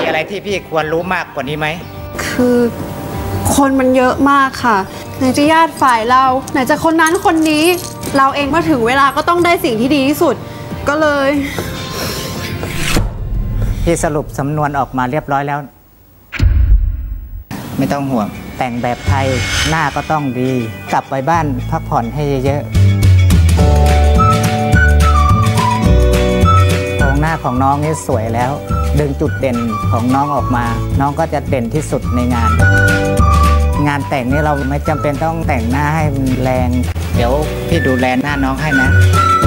อะไรที่พี่ควรรู้มากกว่านี้ไหมคือคนมันเยอะมากค่ะไหนจะญาติฝ่ายเราไหนจะคนนั้นคนนี้เราเองพอถึงเวลาก็ต้องได้สิ่งที่ดีที่สุดก็เลยพี่สรุปสำนวนออกมาเรียบร้อยแล้วไม่ต้องห่วงแต่งแบบไทยหน้าก็ต้องดีกลับไปบ้านพักผ่อนให้เยอะๆโครงหน้าของน้องนี่สวยแล้วดึงจุดเด่นของน้องออกมาน้องก็จะเด่นที่สุดในงานแต่งนี่เราไม่จำเป็นต้องแต่งหน้าให้แรงเดี๋ยวพี่ดูแลหน้าน้องให้นะ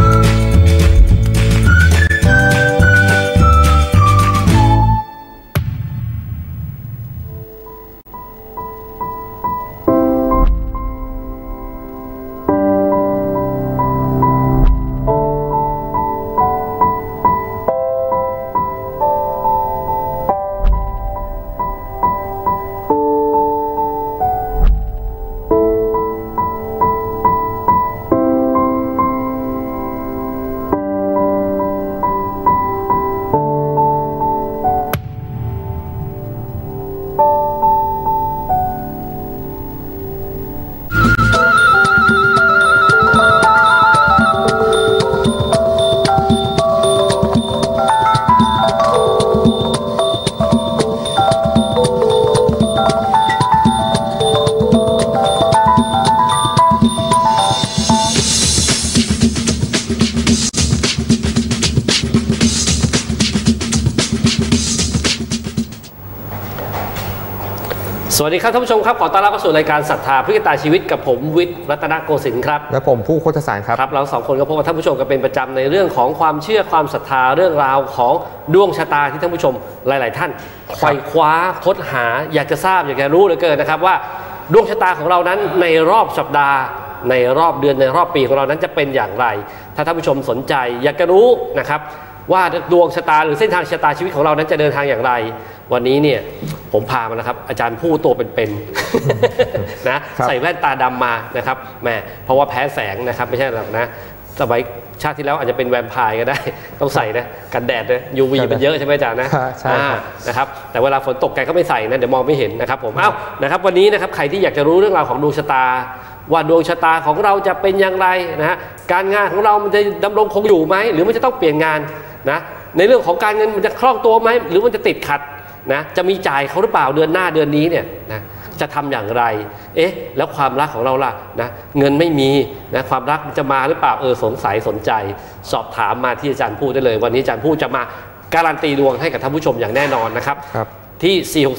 สวัสดีครับท่านผู้ชมครับขอต้อนรับเข้าสู่รายการศรัทธาพฤกษาชีวิตกับผมวิทย์รัตนโกสินทร์ครับและผมผู้โคตรสารครับเราสองคนก็พบกับท่านผู้ชมกันเป็นประจำในเรื่องของความเชื่อความศรัทธาเรื่องราวของดวงชะตาที่ท่านผู้ชมหลายๆท่านไขว่คว้าค้นหาอยากจะทราบอยากจะรู้เหลือเกินนะครับว่าดวงชะตาของเรานั้นในรอบสัปดาห์ในรอบเดือนในรอบปีของเรานั้นจะเป็นอย่างไรถ้าท่านผู้ชมสนใจอยากจะรู้นะครับว่าดวงชะตาหรือเส้นทางชะตาชีวิตของเรานั้นจะเดินทางอย่างไรวันนี้เนี่ยผมพามานะครับอาจารย์ผู้ตัวเป็นๆนะใส่แว่นตาดำมานะครับแม่เพราะว่าแพ้แสงนะครับไม่ใช่หรอกนะสมัยชาติที่แล้วอาจจะเป็นแวมไพร์ก็ได้ต้องใส่นะกันแดดนะ UV มันเยอะใช่ไหมอาจารย์นะใช่นะครับแต่เวลาฝนตกแกก็ไม่ใส่นะเดี๋ยวมองไม่เห็นนะครับผมนะครับวันนี้นะครับใครที่อยากจะรู้เรื่องราวของดวงชะตาว่าดวงชะตาของเราจะเป็นอย่างไรนะฮะการงานของเรามันจะดำรงคงอยู่ไหมหรือมันจะต้องเปลี่ยนงานนะในเรื่องของการเงินมันจะคล่องตัวไหมหรือมันจะติดขัดนะจะมีจ่ายเขาหรือเปล่าเดือนหน้าเดือนนี้เนี่ยนะจะทำอย่างไรแล้วความรักของเราล่ะนะเงินไม่มีนะความรักจะมาหรือเปล่าสงสัยสนใจสอบถามมาที่อาจารย์พูดได้เลยวันนี้อาจารย์พูดจะมาการันตีดวงให้กับท่านผู้ชมอย่างแน่นอนนะครับที่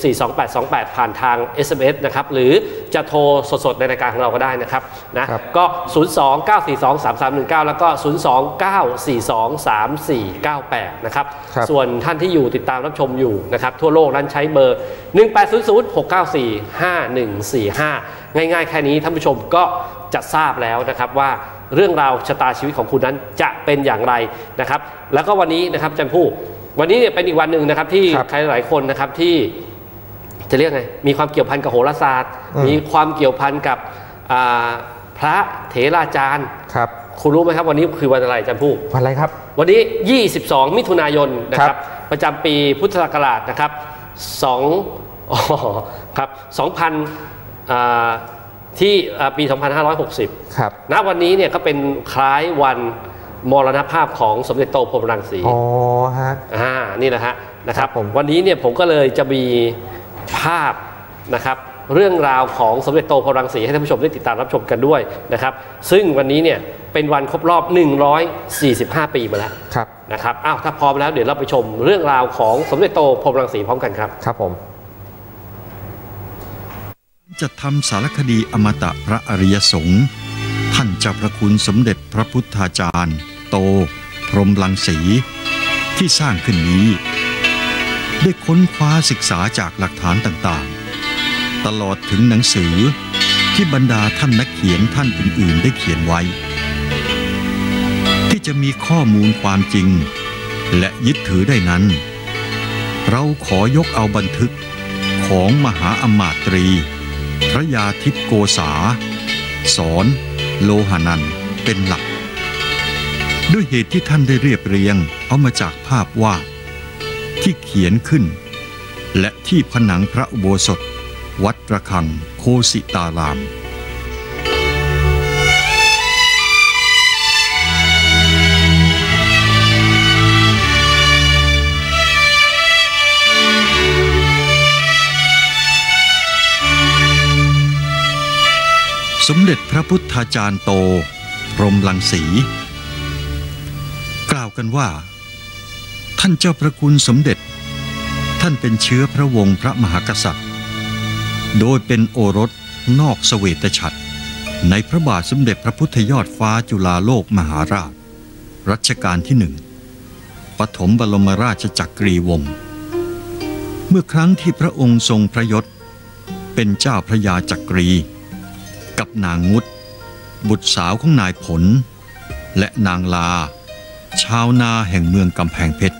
4642828 ผ่านทาง SMS นะครับหรือจะโทรสดๆในรายการของเราก็ได้นะครับนะก็ 029423319 แล้วก็ 029423498 นะครับส่วนท่านที่อยู่ติดตามรับชมอยู่นะครับทั่วโลกนั้นใช้เบอร์ 1800-694-5145 ง่ายๆแค่นี้ท่านผู้ชมก็จะทราบแล้วนะครับว่าเรื่องราวชะตาชีวิตของคุณนั้นจะเป็นอย่างไรนะครับแล้วก็วันนี้นะครับอาจารย์ผู้วันนี้เนี่ยเป็นอีกวันหนึ่งนะครับที่ใครหลายคนนะครับที่จะเรียกไงมีความเกี่ยวพันกับโหราศาสตร์มีความเกี่ยวพันกับพระเถราจารย์ครับคุณรู้ไหมครับวันนี้คือวันอะไรอาจารย์ผู้วันอะไรครับวันนี้22มิถุนายนนะครับประจำปีพุทธศักราชนะครับที่ปี 2560 ครับณวันนี้เนี่ยก็เป็นคล้ายวันมรณภาพของสมเด็จโตพรหมรังสีฮะนี่นะฮะนะครับวันนี้เนี่ยผมก็เลยจะมีภาพนะครับเรื่องราวของสมเด็จโตพรหมรังสีให้ท่านผู้ชมได้ติดตามรับชมกันด้วยนะครับซึ่งวันนี้เนี่ยเป็นวันครบรอบ145 ปีมาแล้วนะครับถ้าพร้อมแล้วเดี๋ยวเราไปชมเรื่องราวของสมเด็จโตพรหมรังสีพร้อมกันครับครับผมจัดทำสารคดีอมตะพระอริยสงฆ์ท่านเจ้าพระคุณสมเด็จพระพุทธาจารย์โตพรหมรังสีที่สร้างขึ้นนี้ได้ค้นคว้าศึกษาจากหลักฐานต่างๆตลอดถึงหนังสือที่บรรดาท่านนักเขียนท่านอื่นๆได้เขียนไว้ที่จะมีข้อมูลความจริงและยึดถือได้นั้นเราขอยกเอาบันทึกของมหาอมาตรีพระยาทิพย์โกษาสอนโลหานันท์เป็นหลักด้วยเหตุที่ท่านได้เรียบเรียงเอามาจากภาพวาดที่เขียนขึ้นและที่ผนังพระอุโบสถวัดระฆังโคสิตารามสมเด็จพระพุทธาจารย์โตพรหมรังสีกล่าวกันว่าท่านเจ้าพระคุณสมเด็จท่านเป็นเชื้อพระวงศ์พระมหากษัตริย์โดยเป็นโอรสนอกเสวตฉัตรในพระบาทสมเด็จพระพุทธยอดฟ้าจุฬาโลกมหาราชรัชกาลที่หนึ่งปฐมบรมราชจักรีวงศ์เมื่อครั้งที่พระองค์ทรงพระยศเป็นเจ้าพระยาจักรีกับนางงุดบุตรสาวของนายผลและนางลาชาวนาแห่งเมืองกำแพงเพชร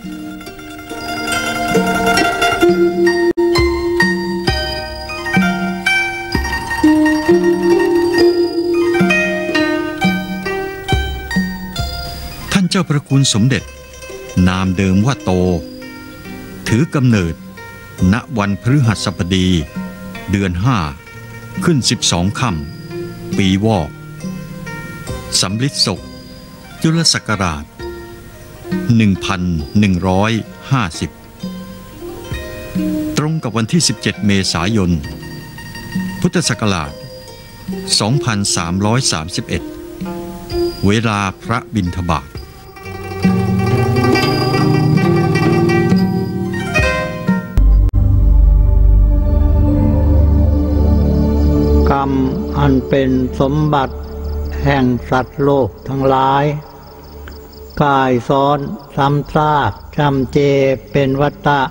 ท่านเจ้าพระคุณสมเด็จนามเดิมว่าโตถือกำเนิดณวันพฤหัสบดีเดือน5ขึ้น12ค่ำปีวอกสำริดศกจุลศักราช1150ตรงกับวันที่17เมษายนพุทธศักราช2331เวลาพระบิณฑบาตกรรมอันเป็นสมบัติแห่งสัตว์โลกทั้งหลายกายซ้อนซ้ำซากจำเจเป็นวัฏฏะ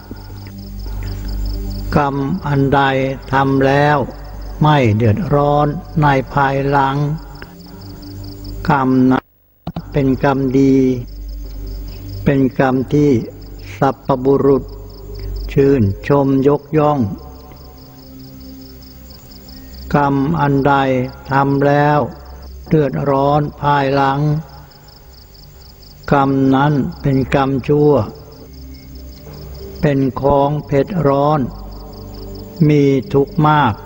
กรรมอันใดทำแล้วไม่เดือดร้อนในภายหลังกรรมนั้นเป็นกรรมดีเป็นกรรมที่สัพพบุรุษชื่นชมยกย่องกรรมอันใดทำแล้วเดือดร้อนภายหลังกรรมนั้นเป็นกรรมชั่วเป็นของเผ็ดร้อนมีทุกข์มาก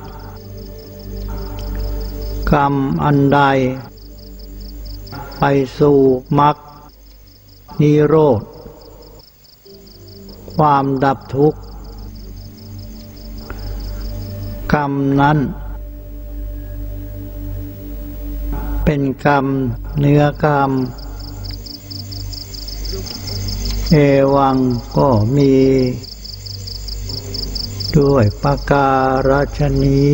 กรรมอันใดไปสู่มรรคนิโรธความดับทุกข์กรรมนั้นเป็นกรรมเนื้อกรรมเอวังก็มีด้วยประการฉนี้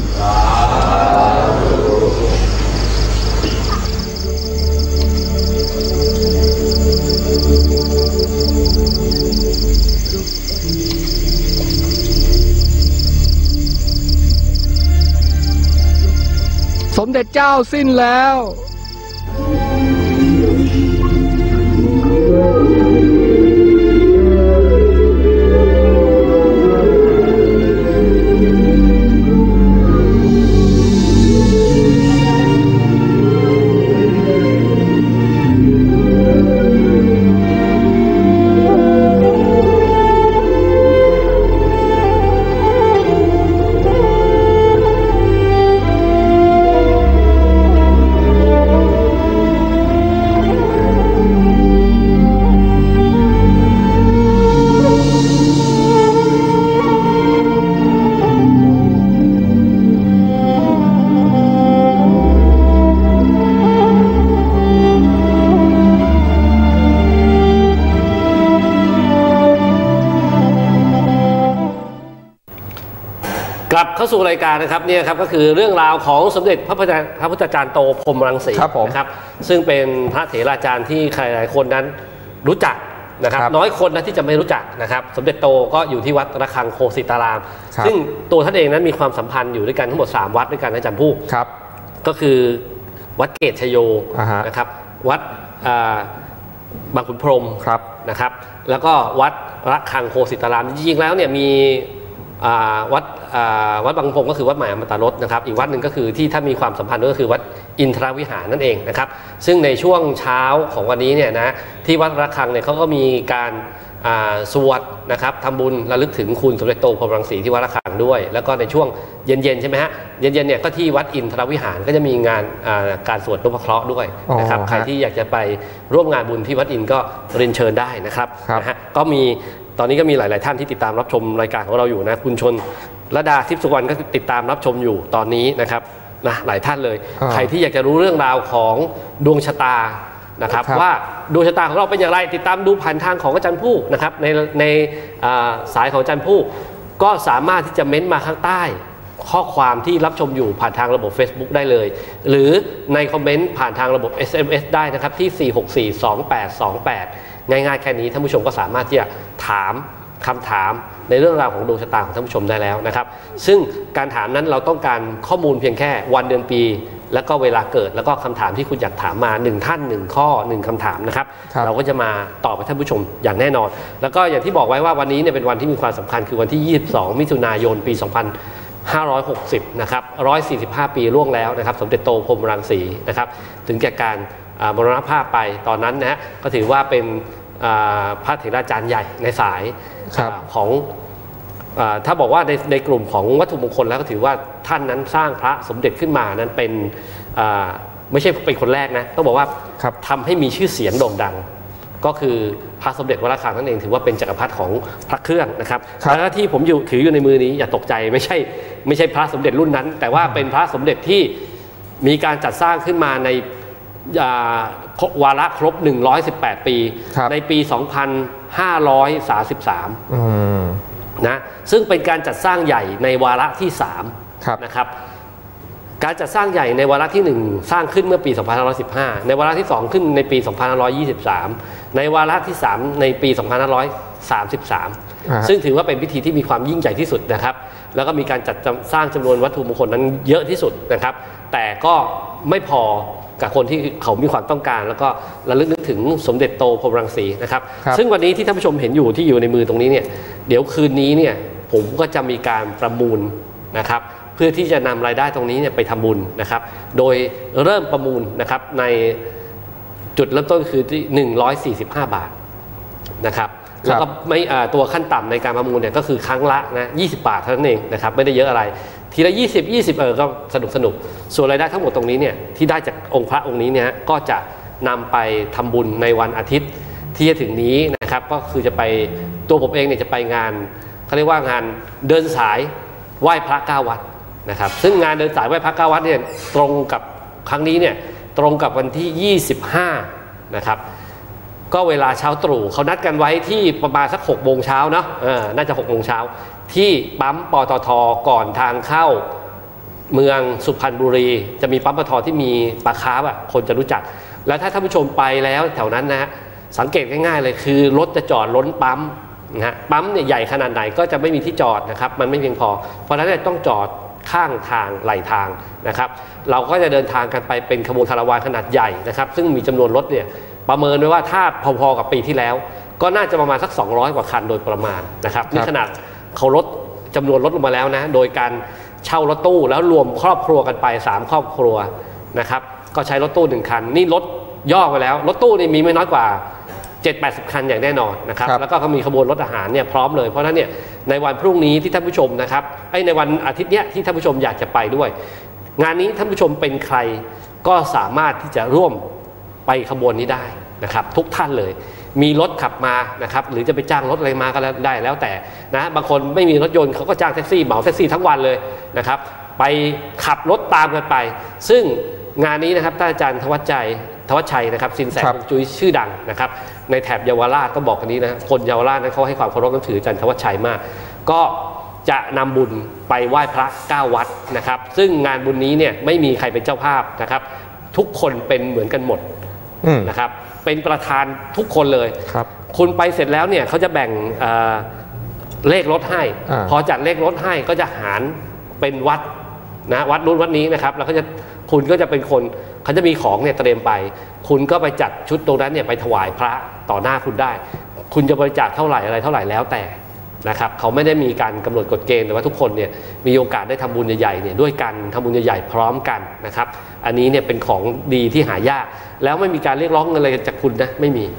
สมเด็จเจ้าสิ้นแล้วกลับเข้าสู่รายการนะครับเนี่ยครับก็คือเรื่องราวของสมเด็จพระพุทธาจารย์โตพรหมรังสีนะครับซึ่งเป็นพระเถราจารย์ที่ใครหลายคนนั้นรู้จักนะครับน้อยคนนะที่จะไม่รู้จักนะครับสมเด็จโตก็อยู่ที่วัดระฆังโคสิตารามซึ่งตัวท่านเองนั้นมีความสัมพันธ์อยู่ด้วยกันทั้งหมด3วัดด้วยกันนะอาจารย์ผู้ก็คือวัดเกตชโยนะครับวัดบางขุนพรหมนะครับแล้วก็วัดระฆังโคสิตารามจริงๆแล้วเนี่ยมีวัดบางพงก็คือวัดใหม่อมตะรสนะครับอีกวัดหนึ่งก็คือที่ถ้ามีความสัมพันธ์ก็คือวัดอินทรวิหารนั่นเองนะครับซึ่งในช่วงเช้าของวันนี้เนี่ยนะที่วัดระฆังเนี่ยเขาก็มีการสวดนะครับทำบุญระลึกถึงคุณสมเด็จโตพรหมรังสีที่วัดระฆังด้วยแล้วก็ในช่วงเย็นๆใช่ไหมฮะเย็นๆเนี่ยก็ที่วัดอินทรวิหารก็จะมีงานการสวดนพเคราะห์ด้วยนะครับใครที่อยากจะไปร่วมงานบุญที่วัดอินก็เรียนเชิญได้นะครับนะฮะก็มีตอนนี้ก็มีหลายๆท่านที่ติดตามรับชมรายการของเราอยู่นะคุณชนระดาทิพย์สุวรรณก็ติดตามรับชมอยู่ตอนนี้นะครับนะหลายท่านเลยใครที่อยากจะรู้เรื่องราวของดวงชะตานะครับว่าดวงชะตาของเราเป็นอย่างไรติดตามดูผ่านทางของอาจารย์ผู้นะครับในสายของอาจารย์ผู้ก็สามารถที่จะเม้นต์มาข้างใต้ข้อความที่รับชมอยู่ผ่านทางระบบ Facebook ได้เลยหรือในคอมเมนต์ผ่านทางระบบ SMS ได้นะครับที่4642828ง่ายๆแค่นี้ท่านผู้ชมก็สามารถที่จะถามคำถามในเรื่องราวของดวงชะตาของท่านผู้ชมได้แล้วนะครับซึ่งการถามนั้นเราต้องการข้อมูลเพียงแค่วันเดือนปีแล้วก็เวลาเกิดแล้วก็คำถามที่คุณอยากถามมา1ท่าน1ข้อ1คำถามนะครับเราก็จะมาตอบให้ท่านผู้ชมอย่างแน่นอนแล้วก็อย่างที่บอกไว้ว่าวันนี้เนี่ยเป็นวันที่มีความสำคัญคือวันที่22มิถุนายนปี2560นะครับ145 ปีล่วงแล้วนะครับสมเด็จโตพรหมรังสีนะครับถึงแก่การมรณภาพไปตอนนั้นนะฮะก็ถือว่าเป็นพระเถราจารย์ใหญ่ในสายของถ้าบอกว่าในกลุ่มของวัตถุมงคลแล้วก็ถือว่าท่านนั้นสร้างพระสมเด็จขึ้นมานั้นเป็นไม่ใช่เป็นคนแรกนะต้องบอกว่าทำให้มีชื่อเสียงโด่งดังก็คือพระสมเด็จวัดระฆังนั่นเองถือว่าเป็นจักรพรรดิของพระเครื่องนะครับแล้วที่ผมถืออยู่ในมือนี้อย่าตกใจไม่ใช่พระสมเด็จรุ่นนั้นแต่ว่าเป็นพระสมเด็จที่มีการจัดสร้างขึ้นมาในวาระครบ118 ปีในปี2533นะซึ่งเป็นการจัดสร้างใหญ่ในวาระที่3นะครับการจัดสร้างใหญ่ในวาระที่1สร้างขึ้นเมื่อปี2515ในวาระที่2ขึ้นในปี2523ในวาระที่3ในปี2533ซึ่งถือว่าเป็นพิธีที่มีความยิ่งใหญ่ที่สุดนะครับแล้วก็มีการจัดสร้างจำนวนวัตถุมงคลนั้นเยอะที่สุดนะครับแต่ก็ไม่พอกับคนที่เขามีความต้องการแล้วก็ระลึกนึกถึงสมเด็จโตพรหมรังสีนะครับซึ่งวันนี้ที่ท่านผู้ชมเห็นอยู่ที่อยู่ในมือตรงนี้เนี่ยเดี๋ยวคืนนี้เนี่ยผมก็จะมีการประมูลนะครับเพื่อที่จะนำรายได้ตรงนี้เนี่ยไปทำบุญนะครับโดยเริ่มประมูลนะครับในจุดเริ่มต้นคือที่145 บาทนะครับแล้วก็ไม่ตัวขั้นต่ำในการประมูลเนี่ยก็คือครั้งละนะ20 บาทเท่านั้นเองนะครับไม่ได้เยอะอะไรทีละ20ก็สนุกส่วนรายได้ทั้งหมดตรงนี้เนี่ยที่ได้จากองค์พระองค์นี้เนี่ยก็จะนำไปทำบุญในวันอาทิตย์ที่จะถึงนี้นะครับก็คือจะไปตัวผมเองเนี่ยจะไปงานเขาเรียกว่างานเดินสายไหว้พระ9 วัดนะครับซึ่งงานเดินสายไหว้พระ9 วัดเนี่ยตรงกับครั้งนี้เนี่ยตรงกับวันที่25นะครับก็เวลาเช้าตรู่เขานัดกันไว้ที่ประมาณสัก6 โมงเช้าเนาะน่าจะ6 โมงเช้าที่ปั๊มปตท.ก่อนทางเข้าเมืองสุพรรณบุรีจะมีปั๊มปตท.ที่มีปลาคาร์ฟคนจะรู้จักแล้วถ้าท่านผู้ชมไปแล้วแถวนั้นนะฮะสังเกตง่ายๆเลยคือรถจะจอดล้นปั๊มนะฮะปั๊มเนี่ยใหญ่ขนาดไหนก็จะไม่มีที่จอดนะครับมันไม่เพียงพอเพราะฉะนั้นต้องจอดข้างทางไหลทางนะครับเราก็จะเดินทางกันไปเป็นขบวนคาราวานขนาดใหญ่นะครับซึ่งมีจำนวนรถเนี่ยประเมินไว้ว่าถ้าพอๆกับปีที่แล้วก็น่าจะประมาณสัก200 กว่าคันโดยประมาณนะครับนี่ขนาดเขาลดจำนวนลดลงมาแล้วนะโดยการเช่ารถตู้แล้วรวมครอบครัวกันไป3 ครอบครัวนะครับก็ใช้รถตู้1 คันนี่รถย่อไปแล้วรถตู้นี่มีไม่น้อยกว่า 70-80 คันอย่างแน่นอนนะครับแล้วก็มีขบวนรถอาหารเนี่ยพร้อมเลยเพราะฉะนั้นเนี่ยในวันพรุ่งนี้ที่ท่านผู้ชมนะครับในวันอาทิตย์เนี้ยที่ท่านผู้ชมอยากจะไปด้วยงานนี้ท่านผู้ชมเป็นใครก็สามารถที่จะร่วมไปขบวนนี้ได้นะครับทุกท่านเลยมีรถขับมานะครับหรือจะไปจ้างรถอะไรมาก็ได้แล้วแต่นะบางคนไม่มีรถยนต์เขาก็จ้างแท็กซี่เหมาแท็กซี่ทั้งวันเลยนะครับไปขับรถตามกันไปซึ่งงานนี้นะครับท่านอาจารย์ธวัชชัยนะครับสินแสฮวงจุ้ยชื่อดังนะครับในแถบเยาวราชต้องบอกกันนี้นะคนเยาวราชนั้นเขาให้ความเคารพนับถืออาจารย์ธวัชชัยมากก็จะนำบุญไปไหว้พระ9 วัดนะครับซึ่งงานบุญนี้เนี่ยไม่มีใครเป็นเจ้าภาพนะครับทุกคนเป็นเหมือนกันหมดนะครับเป็นประธานทุกคนเลยคุณไปเสร็จแล้วเนี่ยเขาจะแบ่งเลขรถให้พอจัดเลขรถให้ก็จะหารเป็นวัดนะวัดนู้นวัดนี้นะครับแล้วคุณก็จะเป็นคนเขาจะมีของเนี่ยเตรียมไปคุณก็ไปจัดชุดตรงนั้นเนี่ยไปถวายพระต่อหน้าคุณได้คุณจะบริจาคเท่าไหร่อะไรเท่าไหร่แล้วแต่นะครับเขาไม่ได้มีการกำหนดกฎเกณฑ์แต่ว่าทุกคนเนี่ยมีโอกาสได้ทำบุญใหญ่ๆเนี่ยด้วยกันทำบุญใหญ่ๆพร้อมกันนะครับอันนี้เนี่ยเป็นของดีที่หายากแล้วไม่มีการเรียกร้องเงินอะไรจากคุณนะไม่มี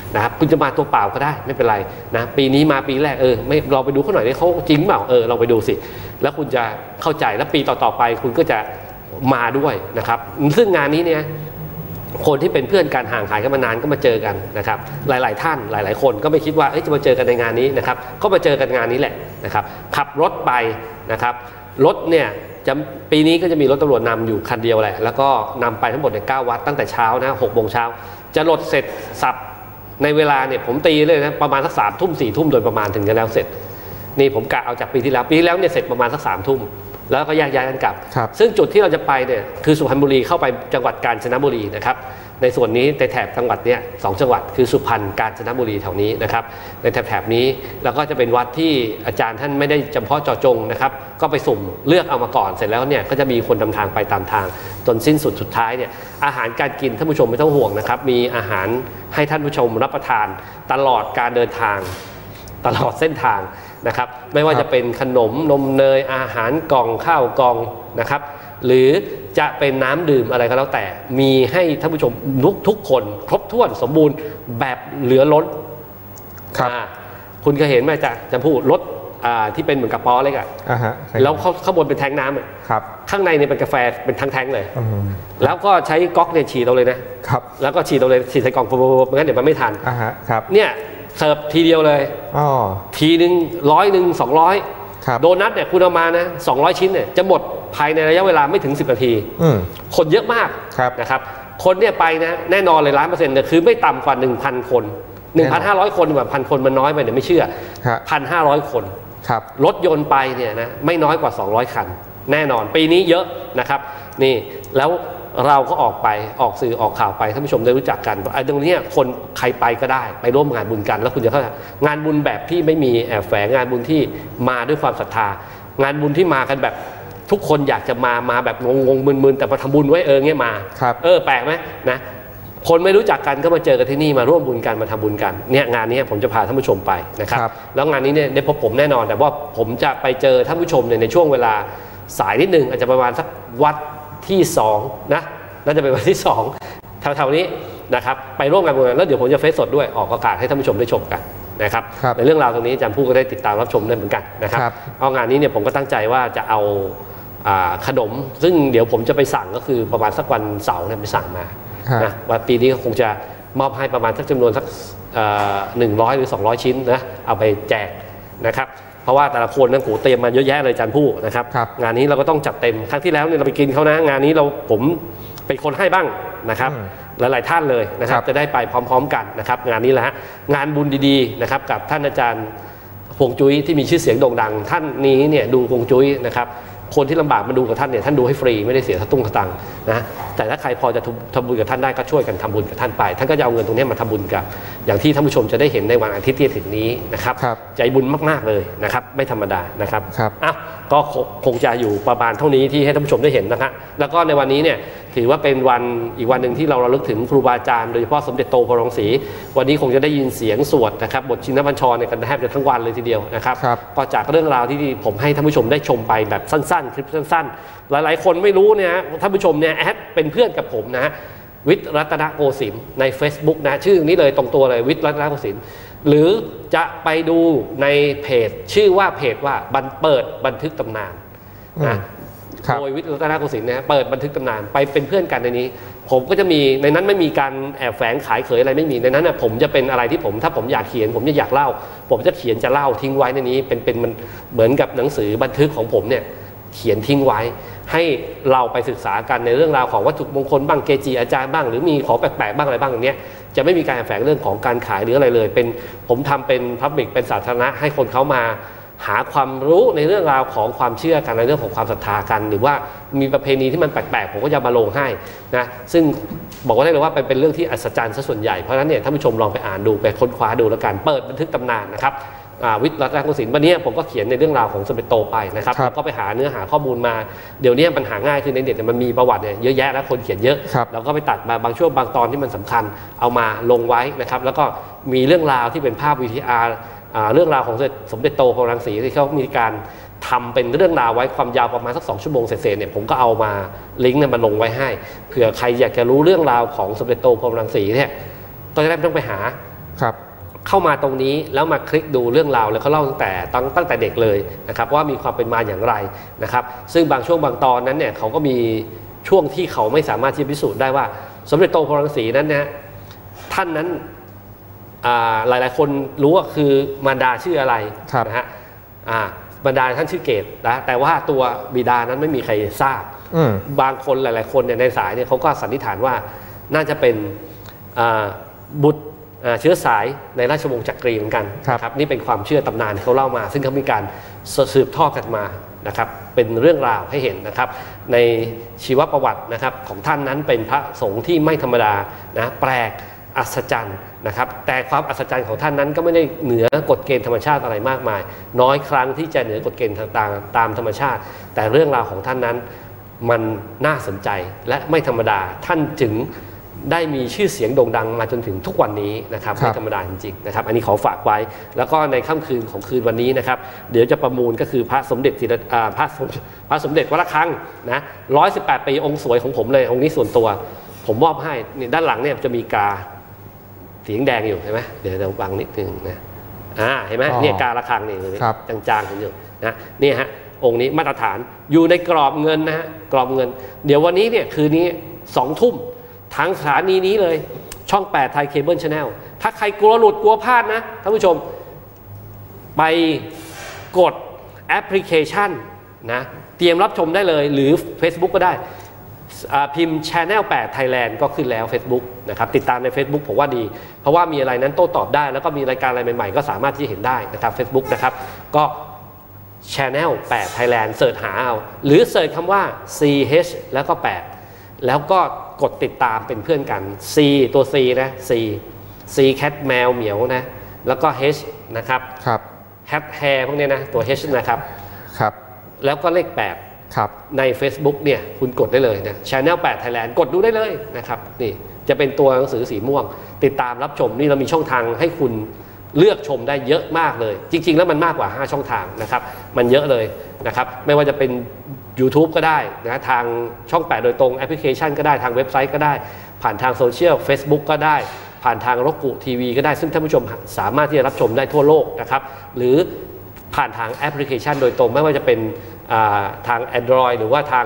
นะครับคุณจะมาตัวเปล่าก็ได้ไม่เป็นไรนะปีนี้มาปีแรกไม่เราไปดูเขาหน่อยนี่เขาจริงเปล่าเราไปดูสิแล้วคุณจะเข้าใจแล้วปีต่อๆไปคุณก็จะมาด้วยนะครับซึ่งงานนี้เนี่ยคนที่เป็นเพื่อนกันห่างหายกันมานานก็มาเจอกันนะครับหลายๆท่านหลายๆคนก็ไม่คิดว่าจะมาเจอกันในงานนี้นะครับก็มาเจอกันงานนี้แหละนะครับขับรถไปนะครับรถเนี่ยปีนี้ก็จะมีรถตำรวจนำอยู่คันเดียวแหละแล้วก็นำไปทั้งหมดใน9 วัดตั้งแต่เช้านะ6 โมงเช้าจะรถเสร็จสับในเวลาเนี่ยผมตีเลยนะประมาณสัก3 ทุ่ม4 ทุ่มโดยประมาณถึงจะแล้วเสร็จนี่ผมกะเอาจากปีที่แล้วเนี่ยเสร็จประมาณสัก3 ทุ่มแล้วก็แยกย้ายกันกลับซึ่งจุดที่เราจะไปเนี่ยคือสุพรรณบุรีเข้าไปจังหวัดกาญจนบุรีนะครับในส่วนนี้ในแถบจังหวัดเนี้ย2 จังหวัดคือสุพรรณกาญจนบุรีแถวนี้นะครับในแถบนี้แล้วก็จะเป็นวัดที่อาจารย์ท่านไม่ได้เฉพาะเจาะจงนะครับก็ไปสุ่มเลือกเอามาก่อนเสร็จแล้วเนี่ยก็จะมีคนนำทางไปตามทางจนสิ้นสุดท้ายเนี่ยอาหารการกินท่านผู้ชมไม่ต้องห่วงนะครับมีอาหารให้ท่านผู้ชมรับประทานตลอดการเดินทางตลอดเส้นทางนะครับไม่ว่าจะเป็นขนมนมเนยอาหารกล่องข้าวกล่องนะครับหรือจะเป็นน้ำดื่มอะไรก็แล้วแต่มีให้ท่านผู้ชมทุกคนครบถ้วนสมบูรณ์แบบเหลือล้นครับคุณเคยเห็นไหมจะพูดรถที่เป็นเหมือนกระป๋อเล็กแล้วข้างบนเป็นแทงน้ำข้างในเนี่ยเป็นกาแฟเป็นทั้งแทงเลยแล้วก็ใช้ก๊อกเนี่ยฉีดเอาเลยนะครับแล้วก็ฉีดเอาเลยฉีดใส่กล่องปุ๊บงั้นเดี๋ยวมันไม่ทันเนี่ยเสิร์ฟทีเดียวเลยทีนึง100 200โดนัทเนี่ยคุณเอามานะ200 ชิ้นเนี่ยจะหมดภายในระยะเวลาไม่ถึง10 นาทีคนเยอะมากนะครับคนเนี่ยไปนะแน่นอนเลย100%เนี่ยคือไม่ต่ำกว่า 1,000 คน 1,500 คนกว่า 1,000 คนมันน้อยไปเนี่ยไม่เชื่อ 1,500 คนรถยนต์ไปเนี่ยนะไม่น้อยกว่า200 คันแน่นอนปีนี้เยอะนะครับนี่แล้วเราก็ออกสื่อออกข่าวไปท่านผู้ชมได้รู้จักกันไอ้ตรงนี้คนใครไปก็ได้ไปร่วมงานบุญกันแล้วคุณจะเข้าใจงานบุญแบบที่ไม่มีแอบแฝงงานบุญที่มาด้วยความศรัทธางานบุญที่มากันแบบทุกคนอยากจะมาแบบงงมึนๆแต่มาทำบุญไว้เงี้ยมาแปลกไหมนะคนไม่รู้จักกันก็มาเจอกันที่นี่มาร่วมบุญกันมาทำบุญกันเนี่ยงานนี้ผมจะพาท่านผู้ชมไปนะครับแล้วงานนี้เนี่ยได้พบผมแน่นอนแต่ว่าผมจะไปเจอท่านผู้ชมในช่วงเวลาสายนิดนึงอาจจะประมาณสักวัดที่2นะน่าจะเป็นวันที่2แถวๆนี้นะครับไปร่วมงานบุญกันแล้วเดี๋ยวผมจะเฟซสดด้วยออกอากาศให้ท่านผู้ชมได้ชมกันนะครับในเรื่องราวตรงนี้อาจารย์ผู้ก็ได้ติดตามรับชมได้เหมือนกันนะครับเอางานนี้เนี่ยผมก็ตั้งใจว่าจะเอาขนมซึ่งเดี๋ยวผมจะไปสั่งก็คือประมาณสักวันเสาร์เนี่ยไปสั่งมานะว่าปีนี้ก็คงจะมอบให้ประมาณสักจำนวนสัก100 หรือ 200 ชิ้นนะเอาไปแจกนะครับเพราะว่าแต่ละคนนั่งเตรียมมาเยอะแยะเลยอาจารย์ผู้นะครับงานนี้เราก็ต้องจัดเต็มครั้งที่แล้วเนี่ยเราไปกินเขานะงานนี้ผมเป็นคนให้บ้างนะครับหลายๆท่านเลยนะครับจะได้ไปพร้อมๆกันนะครับงานนี้แหละฮะงานบุญดีๆนะครับกับท่านอาจารย์ฮวงจุ้ยที่มีชื่อเสียงโด่งดังท่านนี้เนี่ยดูฮวงจุ้ยนะครับคนที่ลำบากมาดูกับท่านเนี่ยท่านดูให้ฟรีไม่ได้เสียตุ้งสตังค์นะแต่ถ้าใครพอจะทำบุญกับท่านได้ก็ช่วยกันทำบุญกับท่านไปท่านก็จะเอาเงินตรงนี้มาทำบุญกับอย่างที่ท่านผู้ชมจะได้เห็นในวันอาทิตย์ที่ถึงนี้นะครับใจบุญมากๆเลยนะครับไม่ธรรมดานะครับก็คงจะอยู่ประมาณเท่านี้ที่ให้ท่านผู้ชมได้เห็นนะครับแล้วก็ในวันนี้เนี่ยถือว่าเป็นวันอีกวันหนึ่งที่เราระลึกถึงครูบาอาจารย์โดยเฉพาะสมเด็จโตพรหมรังสีวันนี้คงจะได้ยินเสียงสวดนะครับบทชินบัญชรเนี่ยกันแทบจะทั้งวันเลยทีเดียวนะครับก็จากเรื่องราวที่ผมให้ท่านผู้ชมได้ชมไปแบบสั้นๆคลิปสั้นๆหลายๆคนไม่รู้เนี่ยท่านผู้ชมเนี่ยแอดเป็นเพื่อนกับผมนะวิทย์รัตนโกสินทร์ใน Facebook นะชื่อนี้เลยตรงตัวเลยวิทย์รัตนโกสินทร์หรือจะไปดูในเพจชื่อว่าเพจว่าเปิดบันทึกตำนานนะโดยวิทย์รัตนโกสินทร์นะเปิดบันทึกตำนานไปเป็นเพื่อนกันในนี้ผมก็จะมีในนั้นไม่มีการแอบแฝงขายเขยอะไรไม่มีในนั้นนะผมจะเป็นอะไรที่ถ้าผมอยากเขียนผมอยากเล่าผมจะเขียนจะเล่าทิ้งไว้ในนี้เป็นมันเหมือนกับหนังสือบันทึกของผมเนี่ยเขียนทิ้งไว้ให้เราไปศึกษากันในเรื่องราวของวัตถุมงคลบ้างเกจิอาจารย์บ้างหรือมีของแปลกๆบ้างอะไรบ้างอย่างเนี้ยจะไม่มีการแฝงเรื่องของการขายหรืออะไรเลยเป็นผมทำเป็นพับลิกเป็นสาธารณะให้คนเขามาหาความรู้ในเรื่องราวของความเชื่อกันในเรื่องของความศรัทธากันหรือว่ามีประเพณีที่มันแปลกๆผมก็จะมาลงให้นะซึ่งบอกว่าได้เลยว่าเป็นเรื่องที่อัศจรรย์ซะส่วนใหญ่เพราะฉะนั้นเนี่ยท่านผู้ชมลองไปอ่านดูไปค้นคว้าดูแล้วกันเปิดบันทึกตำนานนะครับวิทย์รัตนโกสินทร์วันนี้ผมก็เขียนในเรื่องราวของสมเด็จโตไปนะครับก็ไปหาเนื้อหาข้อมูลมาเดี๋ยวนี้มันหาง่ายคือในเน็ตมันมีประวัติเนี่ยเยอะแยะแล้วคนเขียนเยอะเราก็ไปตัดมาบางช่วงบางตอนที่มันสำคัญเอามาลงไว้นะครับแล้วก็มีเรื่องราวที่เป็นภาพ VTR เรื่องราวของสมเด็จโตพรหมรังสีที่เขามีการทำเป็นเรื่องราวไว้ความยาวประมาณสัก2 ชั่วโมงเศษๆเนี่ยผมก็เอามาลิงก์มาลงไว้ให้เผื่อใครอยากจะรู้เรื่องราวของสมเด็จโตพรหมรังสีเนี่ยก็จะได้ไม่ต้องไปหาครับเข้ามาตรงนี้แล้วมาคลิกดูเรื่องราวแล้วเขาเล่าตั้งแต่เด็กเลยนะครับว่ามีความเป็นมาอย่างไรนะครับซึ่งบางช่วงบางตอนนั้นเนี่ยเขาก็มีช่วงที่เขาไม่สามารถที่จะพิสูจน์ได้ว่าสมเด็จโตพรหมรังสีนั้นนะท่านนั้นหลายๆคนรู้ว่าคือมารดาชื่ออะไรนะฮะมารดาท่านชื่อเกตนะแต่ว่าตัวบิดานั้นไม่มีใครทราบบางคนหลายๆคนเนี่ยในสายเนี่ยเขาก็สันนิษฐานว่าน่าจะเป็นบุตรเชื้อสายในราชวงศ์จักรีเหมือนกันครับนี่เป็นความเชื่อตำนานที่เขาเล่ามาซึ่งเขามีการสืบทอดกันมานะครับเป็นเรื่องราวให้เห็นนะครับในชีวประวัตินะครับของท่านนั้นเป็นพระสงฆ์ที่ไม่ธรรมดานะแปลกอัศจรรย์นะครับแต่ความอัศจรรย์ของท่านนั้นก็ไม่ได้เหนือกฎเกณฑ์ธรรมชาติอะไรมากมายน้อยครั้งที่จะเหนือกฎเกณฑ์ต่างๆตามธรรมชาติแต่เรื่องราวของท่านนั้นมันน่าสนใจและไม่ธรรมดาท่านจึงได้มีชื่อเสียงโด่งดังมาจนถึงทุกวันนี้นะครับไม่ธรรมดาจริงๆนะครับอันนี้ขอฝากไว้แล้วก็ในค่ำคืนของคืนวันนี้นะครับเดี๋ยวจะประมูลก็คือพระสมเด็จพระสมเด็จวัดระฆังนะ118 ปีองค์สวยของผมเลยองค์นี้ส่วนตัวผมมอบให้ด้านหลังเนี่ยจะมีกาสีแดงอยู่ใช่ไหมเดี๋ยวเราบังนิดนึงนะเห็นไหมเนี่ยการะฆังนี่จางๆอยู่นะนี่ฮะองค์นี้มาตรฐานอยู่ในกรอบเงินนะฮะกรอบเงินเดี๋ยววันนี้เนี่ยคืนนี้2 ทุ่มทางสถานีนี้เลยช่อง8ไทยเคเบิลชาแนลถ้าใครกลัวหลุดกลัวพลาดนะท่านผู้ชมไปกดแอปพลิเคชันนะเตรียมรับชมได้เลยหรือ Facebook ก็ได้พิมพ์ Channel 8 Thailand ก็ขึ้นแล้ว Facebook นะครับติดตามใน Facebook ผมว่าดีเพราะว่ามีอะไรนั้นโต้ตอบได้แล้วก็มีรายการอะไรใหม่ๆก็สามารถที่จะเห็นได้นะครับ Facebook นะครับก็ Channel 8 Thailand เสิร์ชหาเอาหรือเสิร์ชคำว่า CH แล้วก็8แล้วก็กดติดตามเป็นเพื่อนกัน C ตัว C นะ C cat แมวเหมียวนะแล้วก็ H นะครับhat hair พวกนี้นะตัว H นะครับแล้วก็เลข8ใน Facebook เนี่ยคุณกดได้เลยนะ Channel 8 Thailand กดดูได้เลยนะครับนี่จะเป็นตัวหนังสือสีม่วงติดตามรับชมนี่เรามีช่องทางให้คุณเลือกชมได้เยอะมากเลยจริงๆแล้วมันมากกว่า5ช่องทางนะครับมันเยอะเลยนะครับไม่ว่าจะเป็น YouTube ก็ได้นะทางช่อง8โดยตรงแอปพลิเคชันก็ได้ทางเว็บไซต์ก็ได้ผ่านทางโซเชียล Facebook ก็ได้ผ่านทางrokuทีวีก็ได้ซึ่งท่านผู้ชมสามารถที่จะรับชมได้ทั่วโลกนะครับหรือผ่านทางแอปพลิเคชันโดยตรงไม่ว่าจะเป็นทาง Android หรือว่าทาง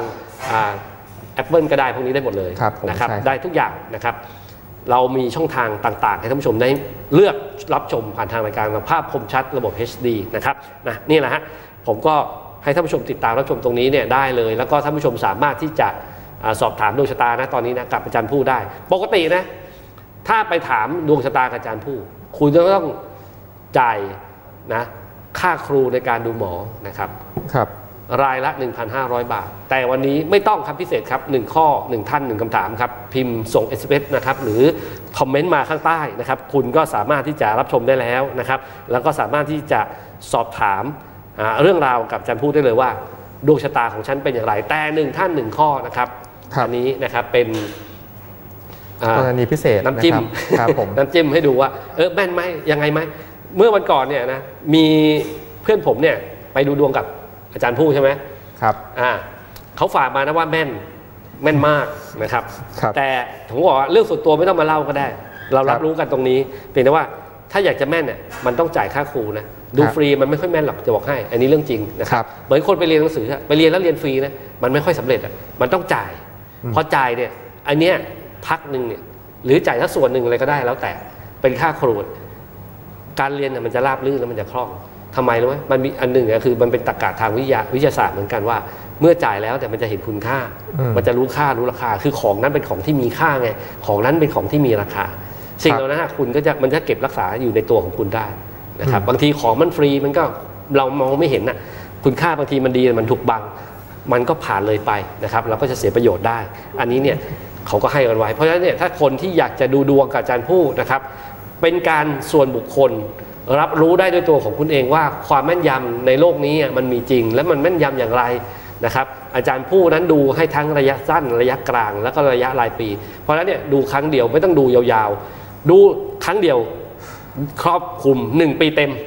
Apple ก็ได้พวกนี้ได้หมดเลยนะครับได้ทุกอย่างนะครับเรามีช่องทางต่างๆให้ท่านผู้ชมได้เลือกรับชมผ่านทางรายการภาพคมชัดระบบ HD นะครับนี่แหละฮะผมก็ให้ท่านผู้ชมติดตามรับชมตรงนี้เนี่ยได้เลยแล้วก็ท่านผู้ชมสามารถที่จะสอบถามดวงชะตานะตอนนี้นะกับอาจารย์ผู้ได้ปกตินะถ้าไปถามดวงชะตากับอาจารย์ผู้คุณจะต้องจ่ายนะค่าครูในการดูหมอนะครับรายละ 1,500 บาทแต่วันนี้ไม่ต้องครับพิเศษครับ1ข้อ1ท่าน1คำถามครับพิมพ์ส่ง SMS นะครับหรือคอมเมนต์มาข้างใต้นะครับคุณก็สามารถที่จะรับชมได้แล้วนะครับแล้วก็สามารถที่จะสอบถามเรื่องราวกับอาจารย์พูดได้เลยว่าดวงชะตาของฉันเป็นอย่างไรแต่1ท่าน1ข้อนะครับอันนี้นะครับเป็นกรณีพิเศษน้ำจิ้มน้ำจิ้มให้ดูว่าแม่นไหมยังไงไหมเมื่อวันก่อนเนี่ยนะมีเพื่อนผมเนี่ยไปดูดวงกับอาจารย์ผู้ใช่ไหมครับเขาฝากมานะว่าแม่นมากนะครับแต่ผมบอกว่าเรื่องส่วนตัวไม่ต้องมาเล่าก็ได้เรารับรู้กันตรงนี้เพียงแต่ว่าถ้าอยากจะแม่นเนี่ยมันต้องจ่ายค่าครูนะดูฟรีมันไม่ค่อยแม่นหรอกจะบอกให้อันนี้เรื่องจริงนะครับเหมือนคนไปเรียนหนังสือไปเรียนแล้วเรียนฟรีนะมันไม่ค่อยสำเร็จอ่ะมันต้องจ่ายพอจ่ายเนี่ยอันเนี้ยพักหนึ่งเนี่ยหรือจ่ายสักส่วนหนึ่งอะไรก็ได้แล้วแต่เป็นค่าครูการเรียนเนี่ยมันจะราบรื่นแล้วมันจะคล่องทำไมรู้ไหมมันมีอันหนึ่งคือมันเป็นตรรกะทางวิทยาศาสตร์เหมือนกันว่าเมื่อจ่ายแล้วแต่มันจะเห็นคุณค่ามันจะรู้ค่ารู้ราคาคือของนั้นเป็นของที่มีค่าไงของนั้นเป็นของที่มีราคาสิ่งเหล่านั้นคุณก็จะมันจะเก็บรักษาอยู่ในตัวของคุณได้นะครับบางทีของมันฟรีมันก็เรามองไม่เห็นน่ะคุณค่าบางทีมันดีมันถูกบังมันก็ผ่านเลยไปนะครับเราก็จะเสียประโยชน์ได้อันนี้เนี่ยเขาก็ให้กันไว้เพราะฉะนั้นเนี่ยถ้าคนที่อยากจะดูดวงกับอาจารย์ผู้นะครับเป็นการส่วนบุคคลรับรู้ได้ด้วยตัวของคุณเองว่าความแม่นยำในโลกนี้มันมีจริงและมันแม่นยำอย่างไรนะครับอาจารย์ผู้นั้นดูให้ทั้งระยะสั้นระยะกลางแล้วก็ระยะรายปีเพราะฉะนั้นเนี่ยดูครั้งเดียวไม่ต้องดูยาวๆดูครั้งเดียวครอบคลุม1 ปีเต็ม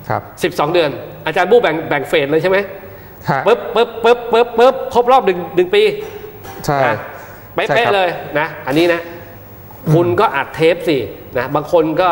12 เดือนอาจารย์ผู้แบ่งเฟสเลยใช่ไหมปึ๊บครบรอบ1 ปีใช่เป๊ะเลยนะอันนี้นะคุณก็อัดเทปสินะบางคนก็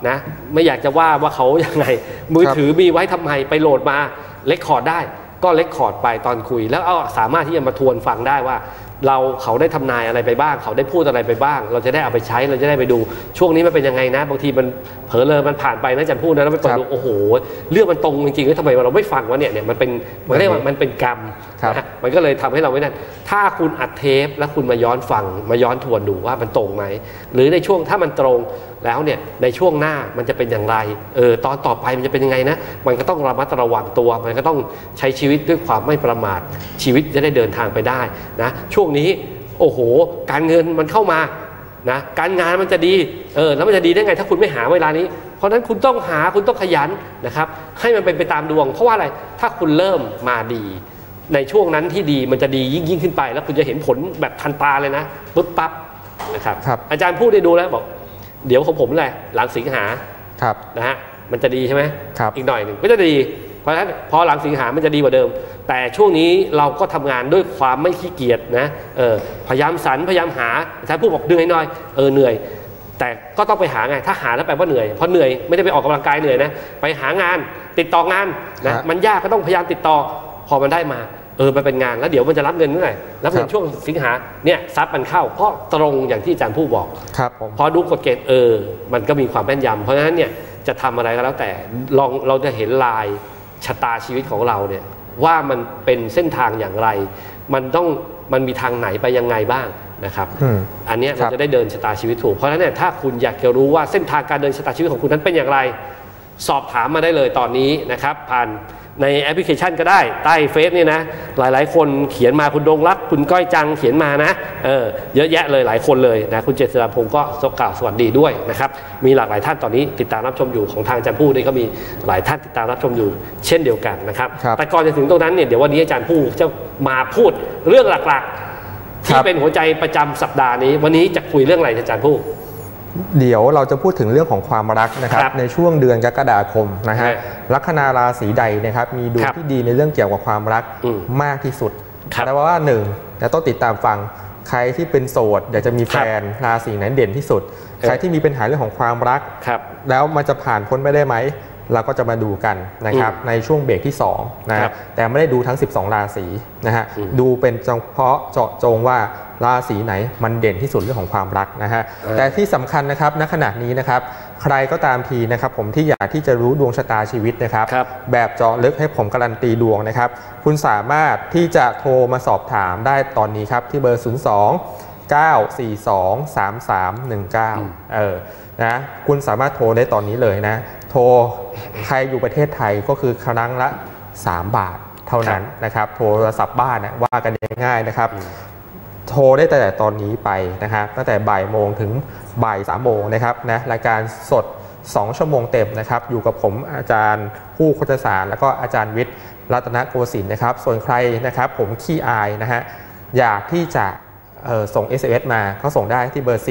นะไม่อยากจะว่าเขายังไงมือถือมีไว้ทำไมไปโหลดมาเรคคอร์ดได้ก็เรคคอร์ดไปตอนคุยแล้วสามารถที่จะมาทวนฟังได้ว่าเขาได้ทำนายอะไรไปบ้างเขาได้พูดอะไรไปบ้างเราจะได้เอาไปใช้เราจะได้ไปดูช่วงนี้มันเป็นยังไงนะบางทีมันเผลอเลยมันผ่านไปนะจันพูดนะแล้วไปเปิดดูโอ้โหเรื่องมันตรงจริงๆแล้วทำไมเราไม่ฟังวะเนี่ยมันเรียกว่ามันเป็นกรรมนะมันก็เลยทำให้เราไม่นั่นถ้าคุณอัดเทปแล้วคุณมาย้อนฟังมาย้อนทวนดูว่ามันตรงไหมหรือในช่วงถ้ามันตรงแล้วเนี่ยในช่วงหน้ามันจะเป็นอย่างไรตอนต่อไปมันจะเป็นยังไงนะมันก็ต้องระมัดระวังตัวมันก็ต้องใช้ชีวิตด้วยความไม่ประมาทชีวิตจะได้เดินทางไปได้นะช่วงนี้โอ้โหการเงินมันเข้ามานะการงานมันจะดีแล้วมันจะดีได้ไงถ้าคุณไม่หาเวลานี้เพราะฉะนั้นคุณต้องหาคุณต้องขยันนะครับให้มันเป็นไปตามดวงเพราะว่าอะไรถ้าคุณเริ่มมาดีในช่วงนั้นที่ดีมันจะดียิ่งขึ้นไปแล้วคุณจะเห็นผลแบบทันตาเลยนะปุ๊บปั๊บนะครับอาจารย์พูดได้ดูแล้วบอกเดี๋ยวของผมแหละหลังสิงหานะฮะมันจะดีใช่ไหมอีกหน่อยหนึ่งก็จะดีเพราะฉะนั้นพอหลังสิงหามันจะดีกว่าเดิมแต่ช่วงนี้เราก็ทำงานด้วยความไม่ขี้เกียจนะพยายามสรรพยายามหาอาจารย์พูดบอกเหนื่อยหน่อยเหนื่อยแต่ก็ต้องไปหาไงถ้าหาแล้วแปลว่าเหนื่อยเพราะเหนื่อยไม่ได้ไปออกกำลังกายเหนื่อยนะไปหางานติดต่องานนะมันยากก็ต้องพยายามติดต่อพอมันได้มามันเป็นงานแล้วเดี๋ยวมันจะรับเงินเมื่อไหร่รับเงินช่วงสิงหาเนี่ยทรัพย์มันเข้าก็ตรงอย่างที่อาจารย์ผู้บอกพอดูกฎเกณฑ์มันก็มีความแม่นยำเพราะฉะนั้นเนี่ยจะทำอะไรก็แล้วแต่เราจะเห็นลายชะตาชีวิตของเราเนี่ยว่ามันเป็นเส้นทางอย่างไรมันมีทางไหนไปยังไงบ้างนะครับอันนี้เราจะได้เดินชะตาชีวิตถูกเพราะฉะนั้นเนี่ยถ้าคุณอยากจะรู้ว่าเส้นทางการเดินชะตาชีวิตของคุณนั้นเป็นอย่างไรสอบถามมาได้เลยตอนนี้นะครับผ่านในแอปพลิเคชันก็ได้ใต้เฟซเนี่ยนะหลายๆคนเขียนมาคุณดงรักคุณก้อยจังเขียนมานะเยอะแยะเลยหลายคนเลยนะคุณเจษฎาพงศ์ก็กล่าวสวัสดีด้วยนะครับมีหลากหลายท่านตอนนี้ติดตามรับชมอยู่ของทางอาจารย์ผู้นี่ก็มีหลายท่านติดตามรับชมอยู่เช่นเดียวกันนะครับแต่ก่อนจะถึงตรงนั้นเนี่ยเดี๋ยววันนี้อาจารย์ผู้จะมาพูดเรื่องหลักๆที่เป็นหัวใจประจำสัปดาห์นี้วันนี้จะคุยเรื่องอะไรอาจารย์ผู้เดี๋ยวเราจะพูดถึงเรื่องของความรักนะครับในช่วงเดือนกรกฎาคมนะฮะลัคนาราศีใดนะครับมีดวงที่ดีในเรื่องเกี่ยวกับความรักมากที่สุดแต่ว่าหนึ่งจะต้องติดตามฟังใครที่เป็นโสดอยากจะมีแฟนราศีไหนเด่นที่สุดใครที่มีปัญหาเรื่องของความรักแล้วมันจะผ่านพ้นไปได้ไหมเราก็จะมาดูกันนะครับในช่วงเบรกที่2นะแต่ไม่ได้ดูทั้ง12ราศีนะฮะดูเป็นเฉพาะเจาะจงว่าราศีไหนมันเด่นที่สุดเรื่องของความรักนะฮะแต่ที่สำคัญนะครับณขณะนี้นะครับใครก็ตามทีนะครับผมที่อยากที่จะรู้ดวงชะตาชีวิตนะครับแบบเจาะลึกให้ผมการันตีดวงนะครับคุณสามารถที่จะโทรมาสอบถามได้ตอนนี้ครับที่เบอร์ 02-942-3319นะคุณสามารถโทรได้ตอนนี้เลยนะโทรใครอยู่ประเทศไทยก็คือครั้งละ3 บาทเท่านั้นนะครับโทรศัพท์บ้านนะว่ากันง่ายๆนะครับโทรได้แต่ตอนนี้ไปนะครับตั้งแต่บ่ายโมงถึงบ่าย3 โมงนะครับนะรายการสด2 ชั่วโมงเต็มนะครับอยู่กับผมอาจารย์ผู้โฆษศาสตร์แล้วก็อาจารย์วิทย์รัตนโกสินทร์นะครับส่วนใครนะครับผมขี้อายนะฮะอยากที่จะส่ง SMS มาเขาส่งได้ที่เบอร์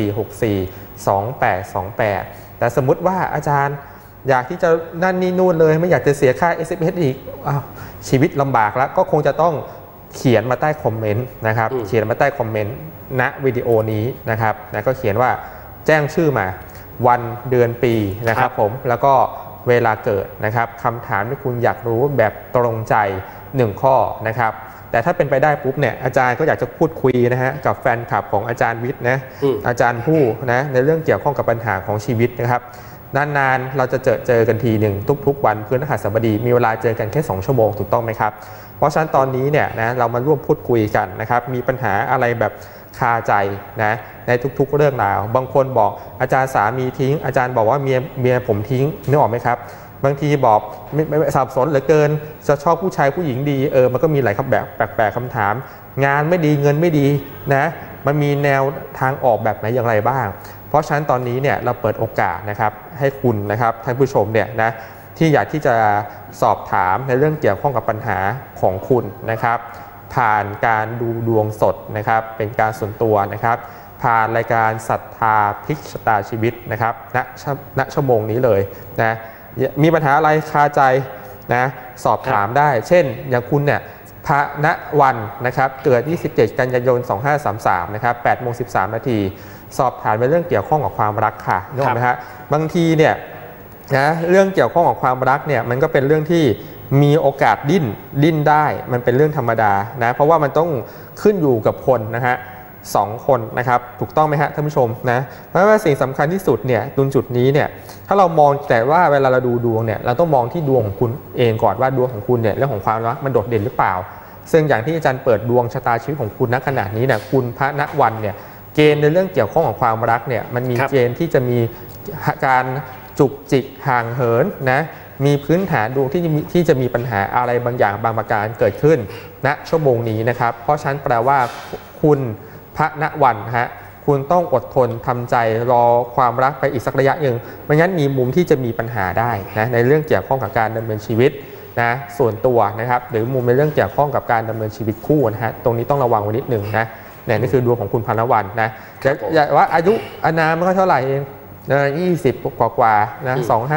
4642828 แต่สมมุติว่าอาจารย์อยากที่จะนั่นนี่นู่นเลยไม่อยากจะเสียค่า SMS อีกชีวิตลำบากแล้วก็คงจะต้องเขียนมาใต้คอมเมนต์นะครับเขียนมาใต้คอมเมนต์ณวิดีโอนี้นะครับแล้วก็เขียนว่าแจ้งชื่อมาวันเดือนปีนะครับผมแล้วก็เวลาเกิดนะครับคำถามที่คุณอยากรู้แบบตรงใจ1 ข้อนะครับแต่ถ้าเป็นไปได้ปุ๊บเนี่ยอาจารย์ก็อยากจะพูดคุยนะฮะกับแฟนคลับของอาจารย์วิทย์นะอาจารย์ผู้นะในเรื่องเกี่ยวข้องกับปัญหาของชีวิตนะครับนานๆเราจะเจอกันทีหนึ่งทุกๆวันพฤหัสบดีมีเวลาเจอกันแค่2 ชั่วโมงถูกต้องไหมครับเพราะฉะนั้นตอนนี้เนี่ยนะเรามาร่วมพูดคุยกันนะครับมีปัญหาอะไรแบบคาใจนะในทุกๆเรื่องราวบางคนบอกอาจารย์สามีทิ้งอาจารย์บอกว่าเมียผมทิ้งนึกออกไหมครับบางทีบอกไม่สับสนเหลือเกินจะชอบผู้ชายผู้หญิงดีมันก็มีหลายแบบแปลกๆคำถามงานไม่ดีเงินไม่ดีนะมันมีแนวทางออกแบบไหนอย่างไรบ้างเพราะฉะนั้นตอนนี้เนี่ยเราเปิดโอกาสนะครับให้คุณนะครับท่านผู้ชมเนี่ยนะที่อยากที่จะสอบถามในเรื่องเกี่ยวข้องกับปัญหาของคุณนะครับผ่านการดูดวงสดนะครับเป็นการส่วนตัวนะครับผ่านรายการศรัทธาพลิกชะตาชีวิตนะครับณชั่วโมงนี้เลยนะมีปัญหาอะไรคาใจนะสอบถามได้เช่นอย่างคุณเนี่ยพระณวันนะครับเกิด27 กันยายน 2533นะครับ 8:13 นาทีสอบถามในเรื่องเกี่ยวข้องกับความรักค่ะนึกออกไหมฮะบางทีเนี่ยนะเรื่องเกี่ยวข้องกับความรักเนี่ยมันก็เป็นเรื่องที่มีโอกาสดิ้นได้มันเป็นเรื่องธรรมดานะเพราะว่ามันต้องขึ้นอยู่กับคนนะฮะ2 คนนะครับถูกต้องไหมฮะท่านผู้ชมนะเพราะว่าสิ่งสำคัญที่สุดเนี่ยตรงจุดนี้เนี่ยถ้าเรามองแต่ว่าเวลาเราดูดวงเนี่ยเราต้องมองที่ดวงของคุณเองก่อนว่าดวงของคุณเนี่ยเรื่องของความรักมันโดดเด่นหรือเปล่าซึ่งอย่างที่อาจารย์เปิดดวงชะตาชีวิตของคุณณขณะนี้เนี่ยคุณพระณวันเนี่ยเกณฑ์ในเรื่องเกี่ยวข้องกับความรักเนี่ยมันมีเกณฑ์ที่จะมีการจุกจิกห่างเหินนะมีพื้นฐานดวงที่จะมีปัญหาอะไรบางอย่างบางประการเกิดขึ้นณชั่วโมงนี้นะครับเพราะฉะนั้นแปลว่าคุณพระณวันฮะคุณต้องอดทนทำใจรอความรักไปอีกสักระยะหนึ่งไม่งั้นมีมุมที่จะมีปัญหาได้นะในเรื่องเกี่ยวข้องกับการดำเนินชีวิตนะส่วนตัวนะครับหรือมุมในเรื่องเกี่ยวข้องกับการดำเนินชีวิตคู่นะฮะตรงนี้ต้องระวังไว้นิดหนึ่งนะนี่คือดวงของคุณพระณวันนะอย่าว่าอายุอานามมันก็เท่าไหร่เอง20กว่านะ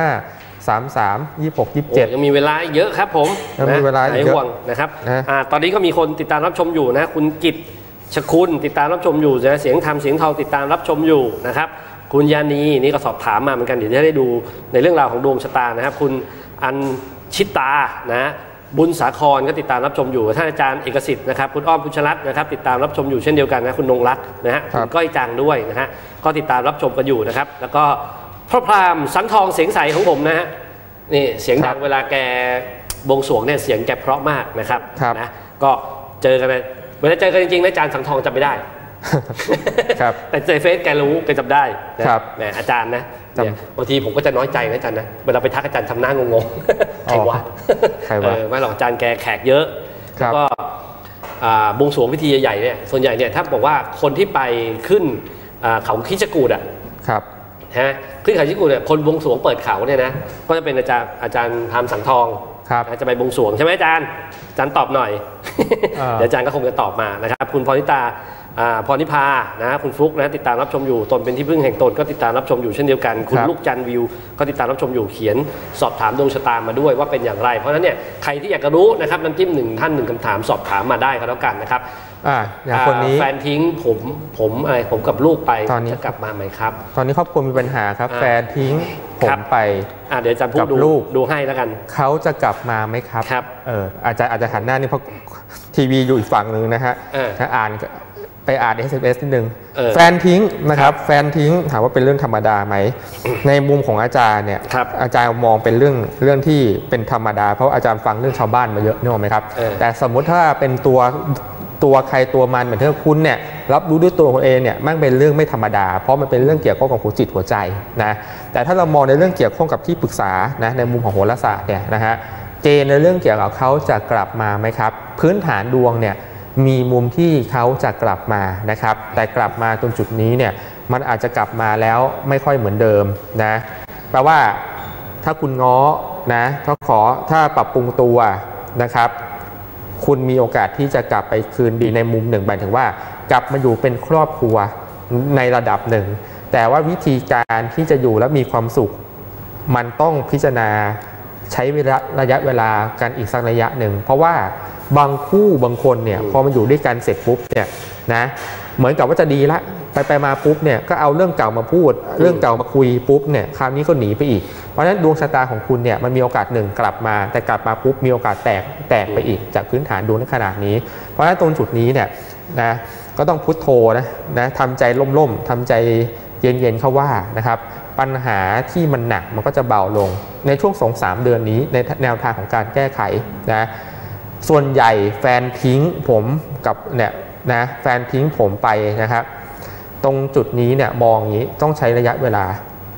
25 33 26 27 ยังมีเวลาเยอะครับผมยังมีเวลาเยอะนะครับตอนนี้ก็มีคนติดตามรับชมอยู่นะคุณกิตชคุณติดตามรับชมอยู่นะเสียงธรรมเสียงทองติดตามรับชมอยู่นะครับคุณยานีนี่ก็สอบถามมาเหมือนกันเดี๋ยวจะได้ดูในเรื่องราวของดวงชะตานะครับคุณอัญชิตานะบุญสาครก็ติดตามรับชมอยู่ท่านอาจารย์เอกสิทธิ์นะครับคุณอ้อมพุชรัตน์นะครับติดตามรับชมอยู่เช่นเดียวกันนะคุณนงรัตน์นะฮะคุณก้อยจังด้วยนะฮะก็ติดตามรับชมกันอยู่นะครับแล้วก็พระพราหมณ์สังทองเสียงใสของผมนะฮะนี่เสียงดังเวลาแกบวงสรวงเนี่ยเสียงแกเพราะมากนะครับนะก็เจอกันเวลาเจอกันจริงๆนะอาจารย์สังทองจำไม่ได้แต่เจอเฟซแกรู้แกจำได้แหมอาจารย์นะบางทีผมก็จะน้อยใจนะอาจารย์นะเวลาไปทักอาจารย์ทำหน้างงๆใครวะไม่หรอกอาจารย์แกแขกเยอะก็บวงสรวงพิธีใหญ่ๆเนี่ยส่วนใหญ่เนี่ยถ้าบอกว่าคนที่ไปขึ้นเขาคิชกูดขึ้นเขาคิชกูดเนี่ยคนบวงสรวงเปิดเขาเนี่ยนะก็จะเป็นอาจารย์พามสังทองจะไปบวงสรวงใช่ไหมอาจารย์ตอบหน่อยเดี๋ยวอาจารย์ก็คงจะตอบมานะครับคุณพรนิตาพรนิพานะคุณฟลุ๊กนะติดตามรับชมอยู่ตนเป็นที่พึ่งแห่งตนก็ติดตามรับชมอยู่เช่นเดียวกันคุณลูกจันวิวก็ติดตามรับชมอยู่เขียนสอบถามดวงชะตามาด้วยว่าเป็นอย่างไรเพราะฉะนั้นเนี่ยใครที่อยากจะรู้นะครับน้ำจิ้ม1 ท่าน 1 คำถามสอบถามมาได้ก็แล้วกันนะครับอย่างคนนี้แฟนทิ้งผมกับลูกไปจะกลับมาไหมครับตอนนี้ครอบครัวมีปัญหาครับแฟนทิ้งผมไปเดี๋ยวอาจารย์พูดดูให้แล้วกันเขาจะกลับมาไหมครับอาจจะหันหน้านี่เพราะทีวีอยู่อีกฝั่งหนึ่งนะฮะไปอ่าน SMS นิดนึงแฟนทิ้งนะครับแฟนทิ้งถามว่าเป็นเรื่องธรรมดาไหมในมุมของอาจารย์เนี่ยอาจารย์มองเป็นเรื่องที่เป็นธรรมดาเพราะอาจารย์ฟังเรื่องชาวบ้านมาเยอะนึกออกไหมครับแต่สมมุติถ้าเป็นตัวใครตัวมันเหมือนที่คุณเนี่ยรับรู้ด้วยตัวคุณเองเนี่ยมันเป็นเรื่องไม่ธรรมดาเพราะมันเป็นเรื่องเกี่ยวข้องกับหัวจิตหัวใจนะแต่ถ้าเรามองในเรื่องเกี่ยวข้องกับที่ปรึกษานะในมุมของโหราศาสตร์เนี่ยนะฮะเกณฑ์ในเรื่องเกี่ยวกับเขาจะกลับมาไหมครับพื้นฐานดวงเนี่ยมีมุมที่เขาจะกลับมานะครับแต่กลับมาตรงจุดนี้เนี่ยมันอาจจะกลับมาแล้วไม่ค่อยเหมือนเดิมนะแปลว่าถ้าคุณง้อนะถ้าปรับปรุงตัวนะครับคุณมีโอกาสที่จะกลับไปคืนดีในมุมหนึ่งหมายถึงว่ากลับมาอยู่เป็นครอบครัวในระดับหนึ่งแต่ว่าวิธีการที่จะอยู่และมีความสุขมันต้องพิจารณาใช้ระยะเวลากันอีกสักระยะหนึ่งเพราะว่าบางคู่บางคนเนี่ยพอมันอยู่ด้วยกันเสร็จปุ๊บเนี่ยนะเหมือนกับว่าจะดีละไปมาปุ๊บเนี่ยก็เอาเรื่องเก่ามาพูดเรื่องเก่ามาคุยปุ๊บเนี่ยคราวนี้ก็หนีไปอีกเพราะฉะนั้นดวงชะตาของคุณเนี่ยมันมีโอกาส1กลับมาแต่กลับมาปุ๊บมีโอกาสแตกไปอีกจากพื้นฐานดวงในขนาดนี้เพราะฉะนั้นตรงจุดนี้เนี่ยนะก็ต้องพุทโธนะทำใจล่มๆทำใจเย็นๆเข้าว่านะครับปัญหาที่มันหนักมันก็จะเบาลงในช่วง 2-3 เดือนนี้ในแนวทางของการแก้ไขนะส่วนใหญ่แฟนทิ้งผมกับเนี่ยนะแฟนทิ้งผมไปนะครับตรงจุดนี้เนี่ยมองอย่างนี้ต้องใช้ระยะเวลา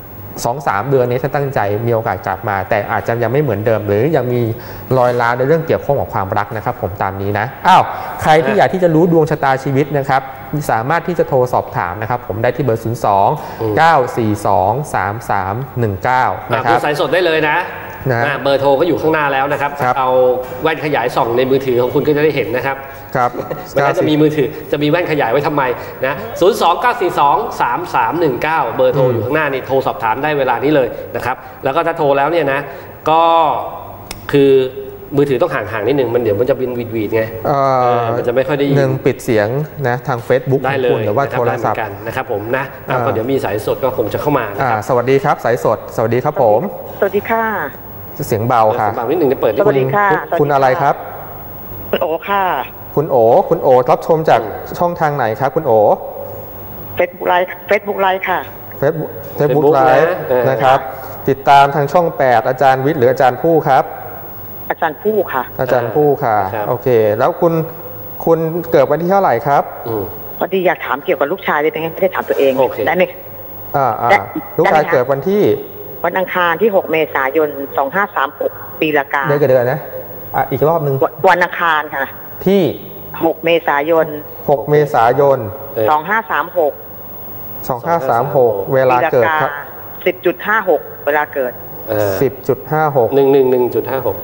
2-3 เดือนนี้ถ้าตั้งใจมีโอกาสกลับมาแต่อาจจะยังไม่เหมือนเดิมหรือยังมีรอยร้าวในเรื่องเกี่ยวข้องกับความรักนะครับผมตามนี้นะใครที่อยากที่จะรู้ดวงชะตาชีวิตนะครับสามารถที่จะโทรสอบถามนะครับผมได้ที่เบอร์ 02-942-3319 นะครับสายสดได้เลยนะเบอร์โทรก็อยู่ข้างหน้าแล้วนะครับเอาแว่นขยายส่องในมือถือของคุณก็จะได้เห็นนะครับไม่งั้นจะมีมือถือจะมีแว่นขยายไว้ทำไมนะ029423319เบอร์โทรอยู่ข้างหน้านี่โทรสอบถามได้เวลานี้เลยนะครับแล้วก็ถ้าโทรแล้วเนี่ยนะก็คือมือถือต้องห่างๆนิดนึงมันเดี๋ยวมันจะบินวีดไงมันจะไม่ค่อยได้ยินหนึ่งปิดเสียงนะทาง Facebook ได้เลยหรือว่าโทรศัพท์กันนะครับผมนะก็เดี๋ยวมีสายสดก็คงจะเข้ามานะครับสวัสดีครับสายสดสวัสดีครับผมสวัสดีค่ะเสียงเบาค่ะเบานิดนึงจะเปิดสวัสดีค่ะคุณอะไรครับคุณโอค่ะคุณโอรับชมจากช่องทางไหนครับคุณโอ Facebook Live ค่ะ Facebook Live นะครับติดตามทางช่อง8อาจารย์วิทย์หรืออาจารย์ผู้ครับอาจารย์ผู้ค่ะอาจารย์ผู้ค่ะโอเคแล้วคุณเกิดวันที่เท่าไหร่ครับพอดีอยากถามเกี่ยวกับลูกชายเลยไม่ได้ถามตัวเองได้ไหมลูกชายเกิดวันที่วันอังคารที่6เมษายน2536ปีละกาเดือนนะอีกรอบนึงวันอังคารค่ะที่ 6เมษายน 6เมษายน2536เวลาเกิดครับ 10.56เวลาเกิด 10.56 111.56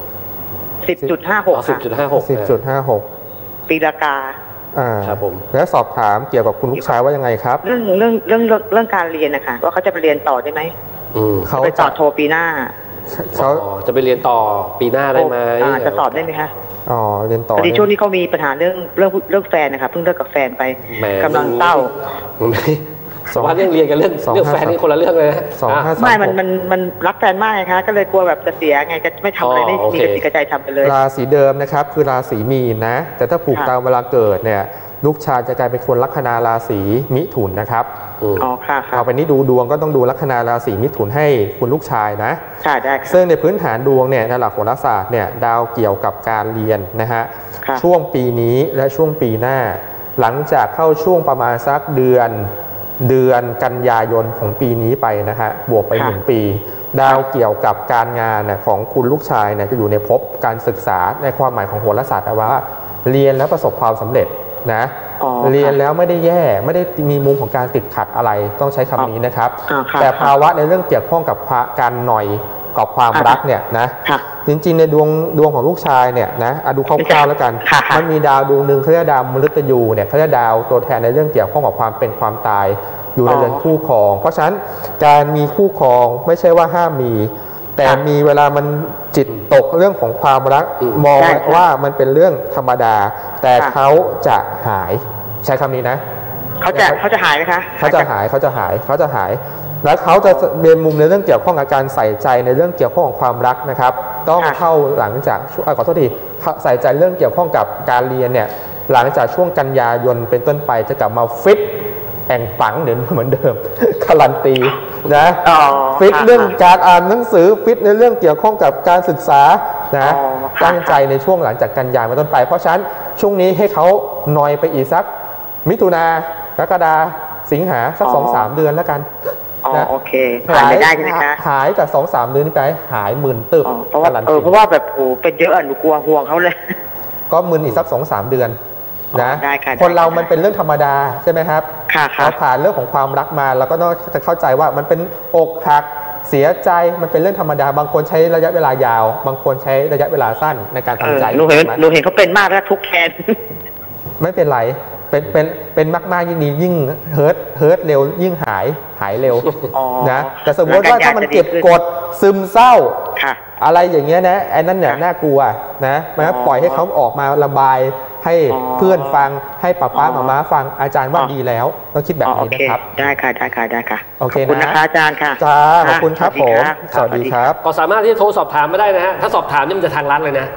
10.56ปีละกาครับผมแล้วสอบถามเกี่ยวกับคุณลูกชายว่ายังไงครับเรื่องการเรียนนะคะว่าเขาจะไปเรียนต่อได้ไหมเขาไปต่อโทปีหน้าเขาจะไปเรียนต่อปีหน้าได้ไหมจะสอบได้ไหมคะเรียนต่อพอดีช่วงนี้เขามีปัญหาเรื่องแฟนนะคะเพิ่งเลิกกับแฟนไปกำลังเศร้าว่าเรื่องเรียนกับเรื่องแฟนนี่คนละเรื่องเลยนะไม่มันรักแฟนมากไงคะก็เลยกลัวแบบจะเสียไงจะไม่ทำอะไรไม่มีกระใจทำไปเลยราศีเดิมนะครับคือราศีมีนนะแต่ถ้าผูกตามเวลาเกิดเนี่ยลูกชายจะกลายเป็นคนลัคนาราศีมิถุนนะครับค่ะเอาไปนี้ดูดวงก็ต้องดูลัคนาราศีมิถุนให้คุณลูกชายนะค่ะได้ซึ่งในพื้นฐานดวงเนี่ยในหลักโหราศาสตร์เนี่ยดาวเกี่ยวกับการเรียนนะฮะช่วงปีนี้และช่วงปีหน้าหลังจากเข้าช่วงประมาณสักเดือนกันยายนของปีนี้ไปนะฮะบวกไป1ปีดาวเกี่ยวกับการงานของคุณลูกชายเนี่ยจะอยู่ในภพการศึกษาในความหมายของโหราศาสตร์ว่าเรียนแล้วประสบความสำเร็จนะเรียนแล้วไม่ได้แย่ไม่ได้มีมุมของการติดขัดอะไรต้องใช้คำนี้นะครับแต่ภาวะในเรื่องเกี่ยวข้องกับการหน่อยกับความรักเนี่ยนะจริงๆในดวงของลูกชายเนี่ยนะดูคร่าวๆแล้วกันมันมีดาวดวงหนึ่งเขาเรียกดาวมฤตยูเนี่ยเขาเรียกดาวตัวแทนในเรื่องเกี่ยวข้องกับความเป็นความตายอยู่ในเรือนคู่ครองเพราะฉะนั้นการมีคู่ครองไม่ใช่ว่าห้ามมีแต่มีเวลามันจิตตกเรื่องของความรักมองว่ามันเป็นเรื่องธรรมดาแต่เขาจะหายใช้คำนี้นะเขาจะหายไหมคะเขาจะหายแล้วเขาจะเรียนมุมในเรื่องเกี่ยวข้องกับการใส่ใจในเรื่องเกี่ยวข้องกับความรักนะครับต้องเข้าหลังจากขอโทษทีใส่ใจเรื่องเกี่ยวข้องกับการเรียนเนี่ยหลังจากช่วงกันยายนเป็นต้นไปจะกลับมาฟิตแองปังเดี๋ยวเหมือนเดิมการันตีนะฟิตเรื่องการอ่านหนังสือฟิตในเรื่องเกี่ยวข้องกับการศึกษานะตั้งใจในช่วงหลังจากกันยายนเป็นต้นไปเพราะฉะนั้นช่วงนี้ให้เขานอยไปอีกสักมิถุนากรกฎาสิงหาสัก 2-3 เดือนแล้วกันโอเคหายได้ใช่ไหมคะหายจาก 2-3 เดือนนี้ไปหายหมื่นตึบเพราะว่าแบบเป็นเยอะหนูกลัวห่วงเขาเลยก็มึนอีกสัก 2-3 เดือนนะคนเรามันเป็นเรื่องธรรมดาใช่ไหมครับเราผ่านเรื่องของความรักมาแล้วก็ต้องจะเข้าใจว่ามันเป็นอกหักเสียใจมันเป็นเรื่องธรรมดาบางคนใช้ระยะเวลายาวบางคนใช้ระยะเวลาสั้นในการทำใจหนูเห็นเขาเป็นมากแล้วทุกแคนไม่เป็นไรเป็นมากๆยิ่งดียิ่งเฮิร์ตเร็วยิ่งหายเร็วนะแต่สมมติว่าถ้ามันเก็บกดซึมเศร้าอะไรอย่างเงี้ยนะไอ้นั่นเนี่ยน่ากลัวนะมันปล่อยให้เขาออกมาระบายให้เพื่อนฟังให้ป้าม้าฟังอาจารย์ว่าดีแล้วต้องคิดแบบนี้นะครับได้ค่ะโอเคนะขอบคุณนะคะอาจารย์ค่ะจ้าขอบคุณครับผมสวัสดีครับก็สามารถที่จะโทรสอบถามมาได้นะฮะถ้าสอบถามนี่มันจะทางลัดเลยนะ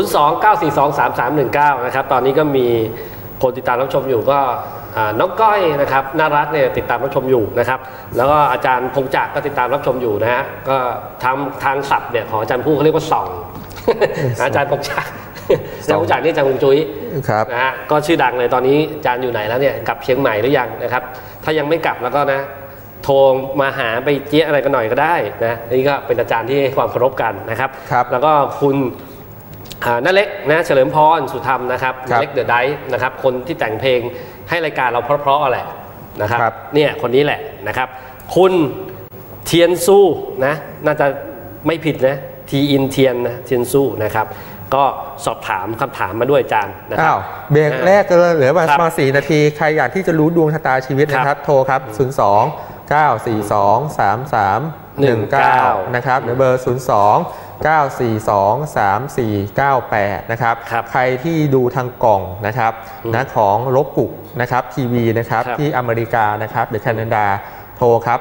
029423319นะครับตอนนี้ก็มีคนติดตามรับชมอยู่ก็น้องก้อยนะครับน่ารักเนี่ยติดตามรับชมอยู่นะครับแล้วก็อาจารย์พงจักรก็ติดตามรับชมอยู่นะฮะก็ทางศัพท์เนี่ยของอาจารย์ผู้เขาเรียกว่าส่องอาจารย์พงจักรอาจารย์พงจักรนี่อาจารย์ฮวงจุ้ยนะฮะก็ชื่อดังเลยตอนนี้อาจารย์อยู่ไหนแล้วเนี่ยกลับเชียงใหม่หรือยังนะครับถ้ายังไม่กลับแล้วก็นะโทรมาหาไปเจี๊ยอะไรกันหน่อยก็ได้นะนี่ก็เป็นอาจารย์ที่ให้ความเคารพกันนะครับแล้วก็คุณน้าเล็กนะเฉลิมพรสุธรรมนะครับเล็กเดอะไดฟ์นะครับคนที่แต่งเพลงให้รายการเราเพราะๆแหละนะครับเนี่ยคนนี้แหละนะครับคุณเทียนซูนะน่าจะไม่ผิดนะทีอินเทียนนะเทียนซูนะครับก็สอบถามคำถามมาด้วยอาจารย์นะครับเบรกแรกก็เหลือมา4 นาทีใครอยากที่จะรู้ดวงชะตาชีวิตนะครับโทรครับ02 942 3319นะครับหรือเบอร์02 9423498นะครับใครที่ดูทางกล่องนะครับนะของลบกุกนะครับทีวีนะครับที่อเมริกานะครับหรือแคนาดาโทรครับ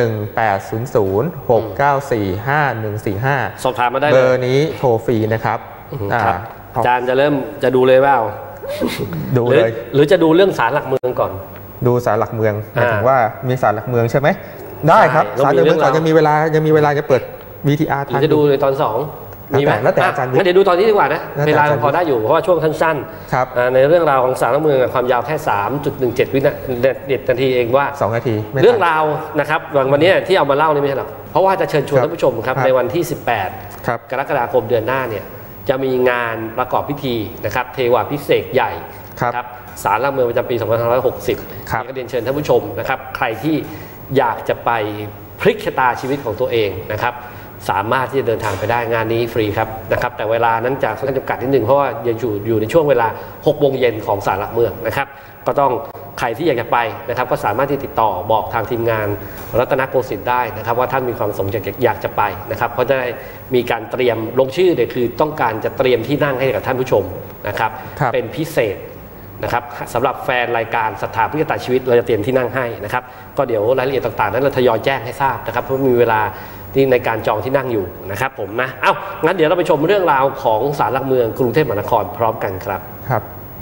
1800-694-5145 สอบถามมาได้เบอร์นี้โทรฟรีนะครับอาจารย์จะดูเลยเปล่าดูเลยหรือจะดูเรื่องศาลหลักเมืองก่อนดูศาลหลักเมืองหมายถึงว่ามีศาลหลักเมืองใช่ไหมได้ครับศาลหลักเมืองก่อนยังมีเวลาจะเปิด VTR ทันจะดูในตอน2มีไหมแล้วแต่อาจารย์เดี๋ยวดูตอนนี้ดีกว่านะเวลาพอได้อยู่เพราะว่าช่วงสั้นๆในเรื่องราวของศาลหลักเมืองความยาวแค่ 3.17 วินาทีเองว่า 2 นาทีเรื่องราวนะครับวันนี้ที่เอามาเล่านี่ไม่ใช่หรอกเพราะว่าจะเชิญชวนท่านผู้ชมครับในวันที่18กรกฎาคมเดือนหน้าเนี่ยจะมีงานประกอบพิธีนะครับเทวาภิเษกใหญ่ครับศาลหลักเมืองประจำปี 2560ก็เรียนเชิญท่านผู้ชมนะครับใครที่อยากจะไปพลิกชะตาชีวิตของตัวเองนะครับสามารถที่จะเดินทางไปได้งานนี้ฟรีครับนะครับแต่เวลานั้นจะค่อนข้างจำกัดนิดนึงเพราะว่ายังอยู่ในช่วงเวลา 6 โมงเย็นของศาลหลักเมืองนะครับก็ต้องใครที่อยากจะไปนะครับก็สามารถที่ติดต่อบอกทางทีมงานรัตนโกสินทร์ได้นะครับว่าท่านมีความสมอยากจะไปนะครับเพราะจะได้มีการเตรียมลงชื่อเนี่ยคือต้องการจะเตรียมที่นั่งให้กับท่านผู้ชมนะครับเป็นพิเศษนะครับสำหรับแฟนรายการศรัทธาพลิกชะตาชีวิตเราจะเตรียมที่นั่งให้นะครับก็เดี๋ยวรายละเอียดต่างๆนั้นเราทยอยแจ้งให้ทราบนะครับเพราะมีเวลาที่ในการจองที่นั่งอยู่นะครับผมนะงั้นเดี๋ยวเราไปชมเรื่องราวของศาลหลักเมืองกรุงเทพมหานครพร้อมกันครับครับ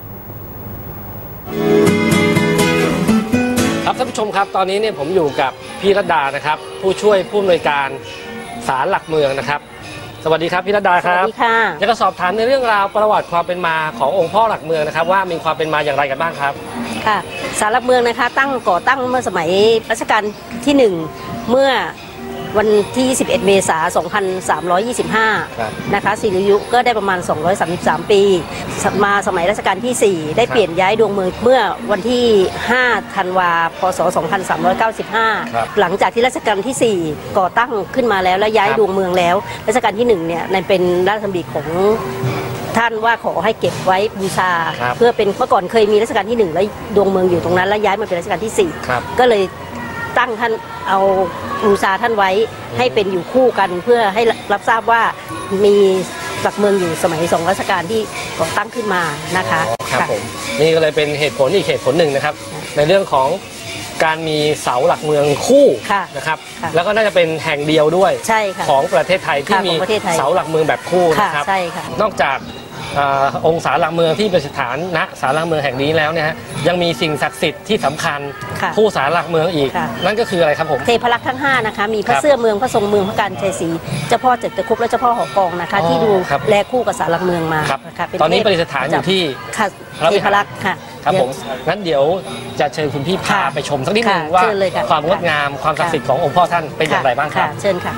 ท่านผู้ชมครับตอนนี้เนี่ยผมอยู่กับพี่รัตดานะครับผู้ช่วยผู้อำนวยการศาลหลักเมืองนะครับสวัสดีครับพี่รัตดาครับสวัสดีค่ะอยากจะสอบถามในเรื่องราวประวัติความเป็นมาขององค์พ่อหลักเมืองนะครับว่ามีความเป็นมาอย่างไรกันบ้างครับค่ะศาลหลักเมืองนะคะก่อตั้งเมื่อสมัยรัชกาลที่1เมื่อวันที่21 เมษายน 2325นะคะศิริยุก็ได้ประมาณ233ปีมาสมัยรัชกาลที่4ได้เปลี่ยนย้ายดวงเมืองเมื่อวันที่5 ธันวาคม พ.ศ. 2395หลังจากที่รัชกาลที่4ก่อตั้งขึ้นมาแล้วและย้ายดวงเมืองแล้วรัชกาลที่1เนี่ยในเป็นราชดำริของท่านว่าขอให้เก็บไว้บูชาเพื่อเป็นเมื่อก่อนเคยมีรัชกาลที่1แล้วดวงเมืองอยู่ตรงนั้นแล้วย้ายมาเป็นรัชกาลที่4ก็เลยตั้งท่านเอาบูชาท่านไว้ให้เป็นอยู่คู่กันเพื่อให้รับทราบว่ามีหลักเมืองอยู่สมัย2 รัชกาลที่ก่อตั้งขึ้นมานะคะครับผมนี่ก็เลยเป็นเหตุผลอีกเหตุผลหนึ่งนะครับในเรื่องของการมีเสาหลักเมืองคู่นะครับแล้วก็น่าจะเป็นแห่งเดียวด้วยของประเทศไทยที่มีเสาหลักเมืองแบบคู่นะครับนอกจากองค์ศาลหลักเมืองที่เป็นสถานณศาลหลักเมืองแห่งนี้แล้วเนี่ยยังมีสิ่งศักดิ์สิทธิ์ที่สำคัญคู่ศาลหลักเมืองอีกนั่นก็คืออะไรครับผมเทพลักษณ์ทั้ง5นะคะมีพระเสื้อเมืองพระทรงเมืองพระการชัยศรีเจ้าพ่อเจ็ดตะคุบและเจ้าพ่อหอกองนะคะที่ดูแลคู่กับศาลหลักเมืองมาตอนนี้ประดิษฐานอยู่ที่เทพลักษณ์ค่ะครับผมงั้นเดี๋ยวจะเชิญคุณพี่พาไปชมสักนิดนึงว่าความงดงามความศักดิ์สิทธิ์ขององค์พ่อท่านเป็นอย่างไรบ้างครับเชิญค่ะ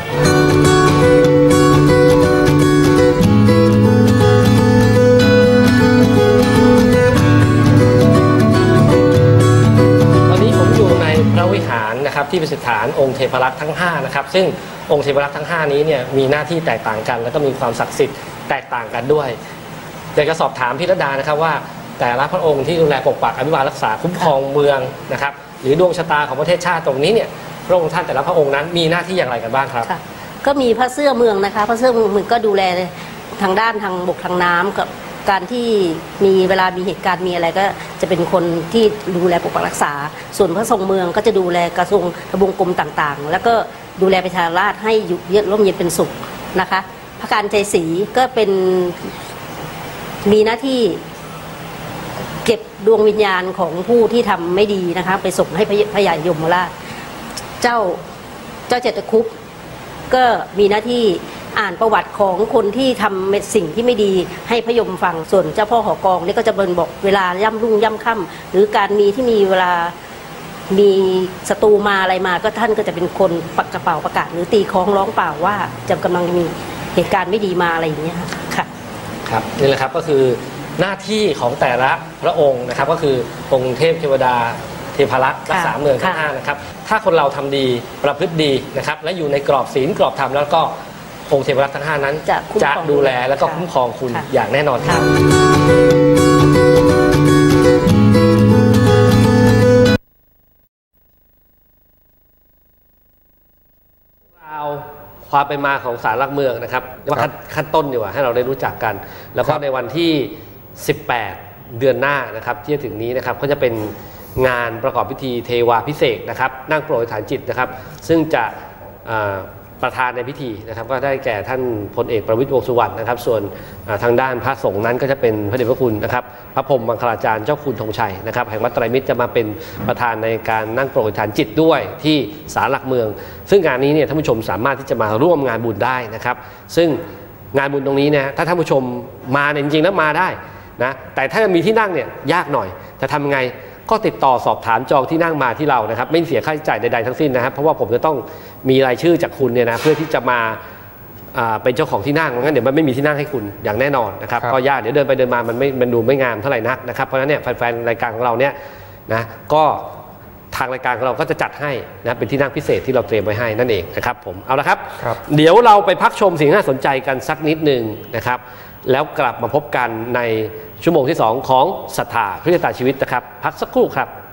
พระวิหารนะครับที่ประดิษฐานองค์เทพลักษณ์ทั้ง5นะครับซึ่งองค์เทพลักษณ์ทั้ง5นี้เนี่ยมีหน้าที่แตกต่างกันแล้วก็มีความศักดิ์สิทธิ์แตกต่างกันด้วยอยากจะสอบถามพี่รัตดานะครับว่าแต่ละพระองค์ที่ดูแลปกปักอภิบาลรักษาคุ้มครองเมืองนะครับหรือดวงชะตาของประเทศชาติตรงนี้เนี่ยพระองค์ท่านแต่ละพระองค์นั้นมีหน้าที่อย่างไรกันบ้างครับก็มีพระเสื้อเมืองนะคะพระเสื้อเมืองก็ดูแลทางด้านทางบกทางน้ำกับการที่มีเวลามีเหตุการณ์มีอะไรก็จะเป็นคนที่ดูแลปกปักรักษาส่วนพระทรงเมืองก็จะดูแลกระทรวงทบวงกรมต่างๆแล้วก็ดูแลประชาราษฎร์ให้อยู่เย็นร่มเย็นเป็นสุขนะคะพระการชัยศรีก็เป็นมีหน้าที่เก็บดวงวิญญาณของผู้ที่ทำไม่ดีนะคะไปส่งให้พระยายมราชเจ้าเจตคุปก็มีหน้าที่อ่านประวัติของคนที่ทำสิ่งที่ไม่ดีให้พระยมฟังส่วนเจ้าพ่อหอกองนี่ก็จะเป็นบอกเวลาย่ำรุ่งย่ำค่ำหรือการมีที่มีเวลามีศัตรูมาอะไรมาก็ท่านก็จะเป็นคนปักกระเป๋าประกาศหรือตีคล้องร้องเปล่าว่าจะกำลังมีเหตุการณ์ไม่ดีมาอะไรอย่างเงี้ยค่ะครับนี่แหละครับก็คือหน้าที่ของแต่ละพระองค์นะครับก็คือองค์เทพเทวดาเทพลักษณ์รักษาเมืองทั้ง5นะครับถ้าคนเราทำดีประพฤติดีนะครับและอยู่ในกรอบศีลกรอบธรรมแล้วก็องค์เทพรักษ์ทั้ง5นั้นจะดูแลและก็คุ้มครองคุณอย่างแน่นอนครับความเป็นมาของศาลหลักเมืองนะครับว่าขั้นต้นดีกว่าให้เราได้รู้จักกัน แล้วก็ในวันที่ 18 เดือนหน้านะครับที่จะถึงนี้นะครับก็จะเป็นงานประกอบพิธีเทวาพิเศษนะครับนั่งโปรยฐานจิตนะครับซึ่งจะประธานในพิธีนะครับก็ได้แก่ท่านพลเอกประวิตรวงษ์สุวรรณนะครับส่วนทางด้านพระสงฆ์นั้นก็จะเป็นพระเดชพระคุณนะครับพระพรหมมังคลาจารย์เจ้าคุณธงชัยนะครับแห่งวัดไตรมิตรจะมาเป็นประธานในการนั่งโปรยฐานจิตด้วยที่ศาลหลักเมืองซึ่งงานนี้เนี่ยท่านผู้ชมสามารถที่จะมาร่วมงานบุญได้นะครับซึ่งงานบุญตรงนี้เนี่ยถ้าท่านผู้ชมมาเนี่ยจริงๆแล้วมาได้นะแต่ถ้ามีที่นั่งเนี่ยยากหน่อยจะทำไงก็ติดต่อสอบถามจองที่นั่งมาที่เรานะครับไม่เสียค่าใช้จ่ายใดๆทั้งสิ้นนะครับเพราะว่าผมจะต้องมีรายชื่อจากคุณเนี่ยนะเพื่อที่จะมาเป็นเจ้าของที่นั่งงั้นเดี๋ยวมันไม่มีที่นั่งให้คุณอย่างแน่นอนนะครับก็ยากเดี๋ยวเดินไปเดินมามันดูไม่งามเท่าไหร่นักนะครับเพราะฉะนั้นเนี่ยแฟนๆรายการของเราเนี่ยนะก็ทางรายการของเราก็จะจัดให้นะเป็นที่นั่งพิเศษที่เราเตรียมไว้ให้นั่นเองนะครับผมเอาละครับเดี๋ยวเราไปพักชมสิ่งน่าสนใจกันสักนิดนึงนะครับแล้วกลับมาพบกันในชั่วโมงที่2ของศรัทธาเพื่อชะตาชีวิตนะครับพักสักครู่ครับ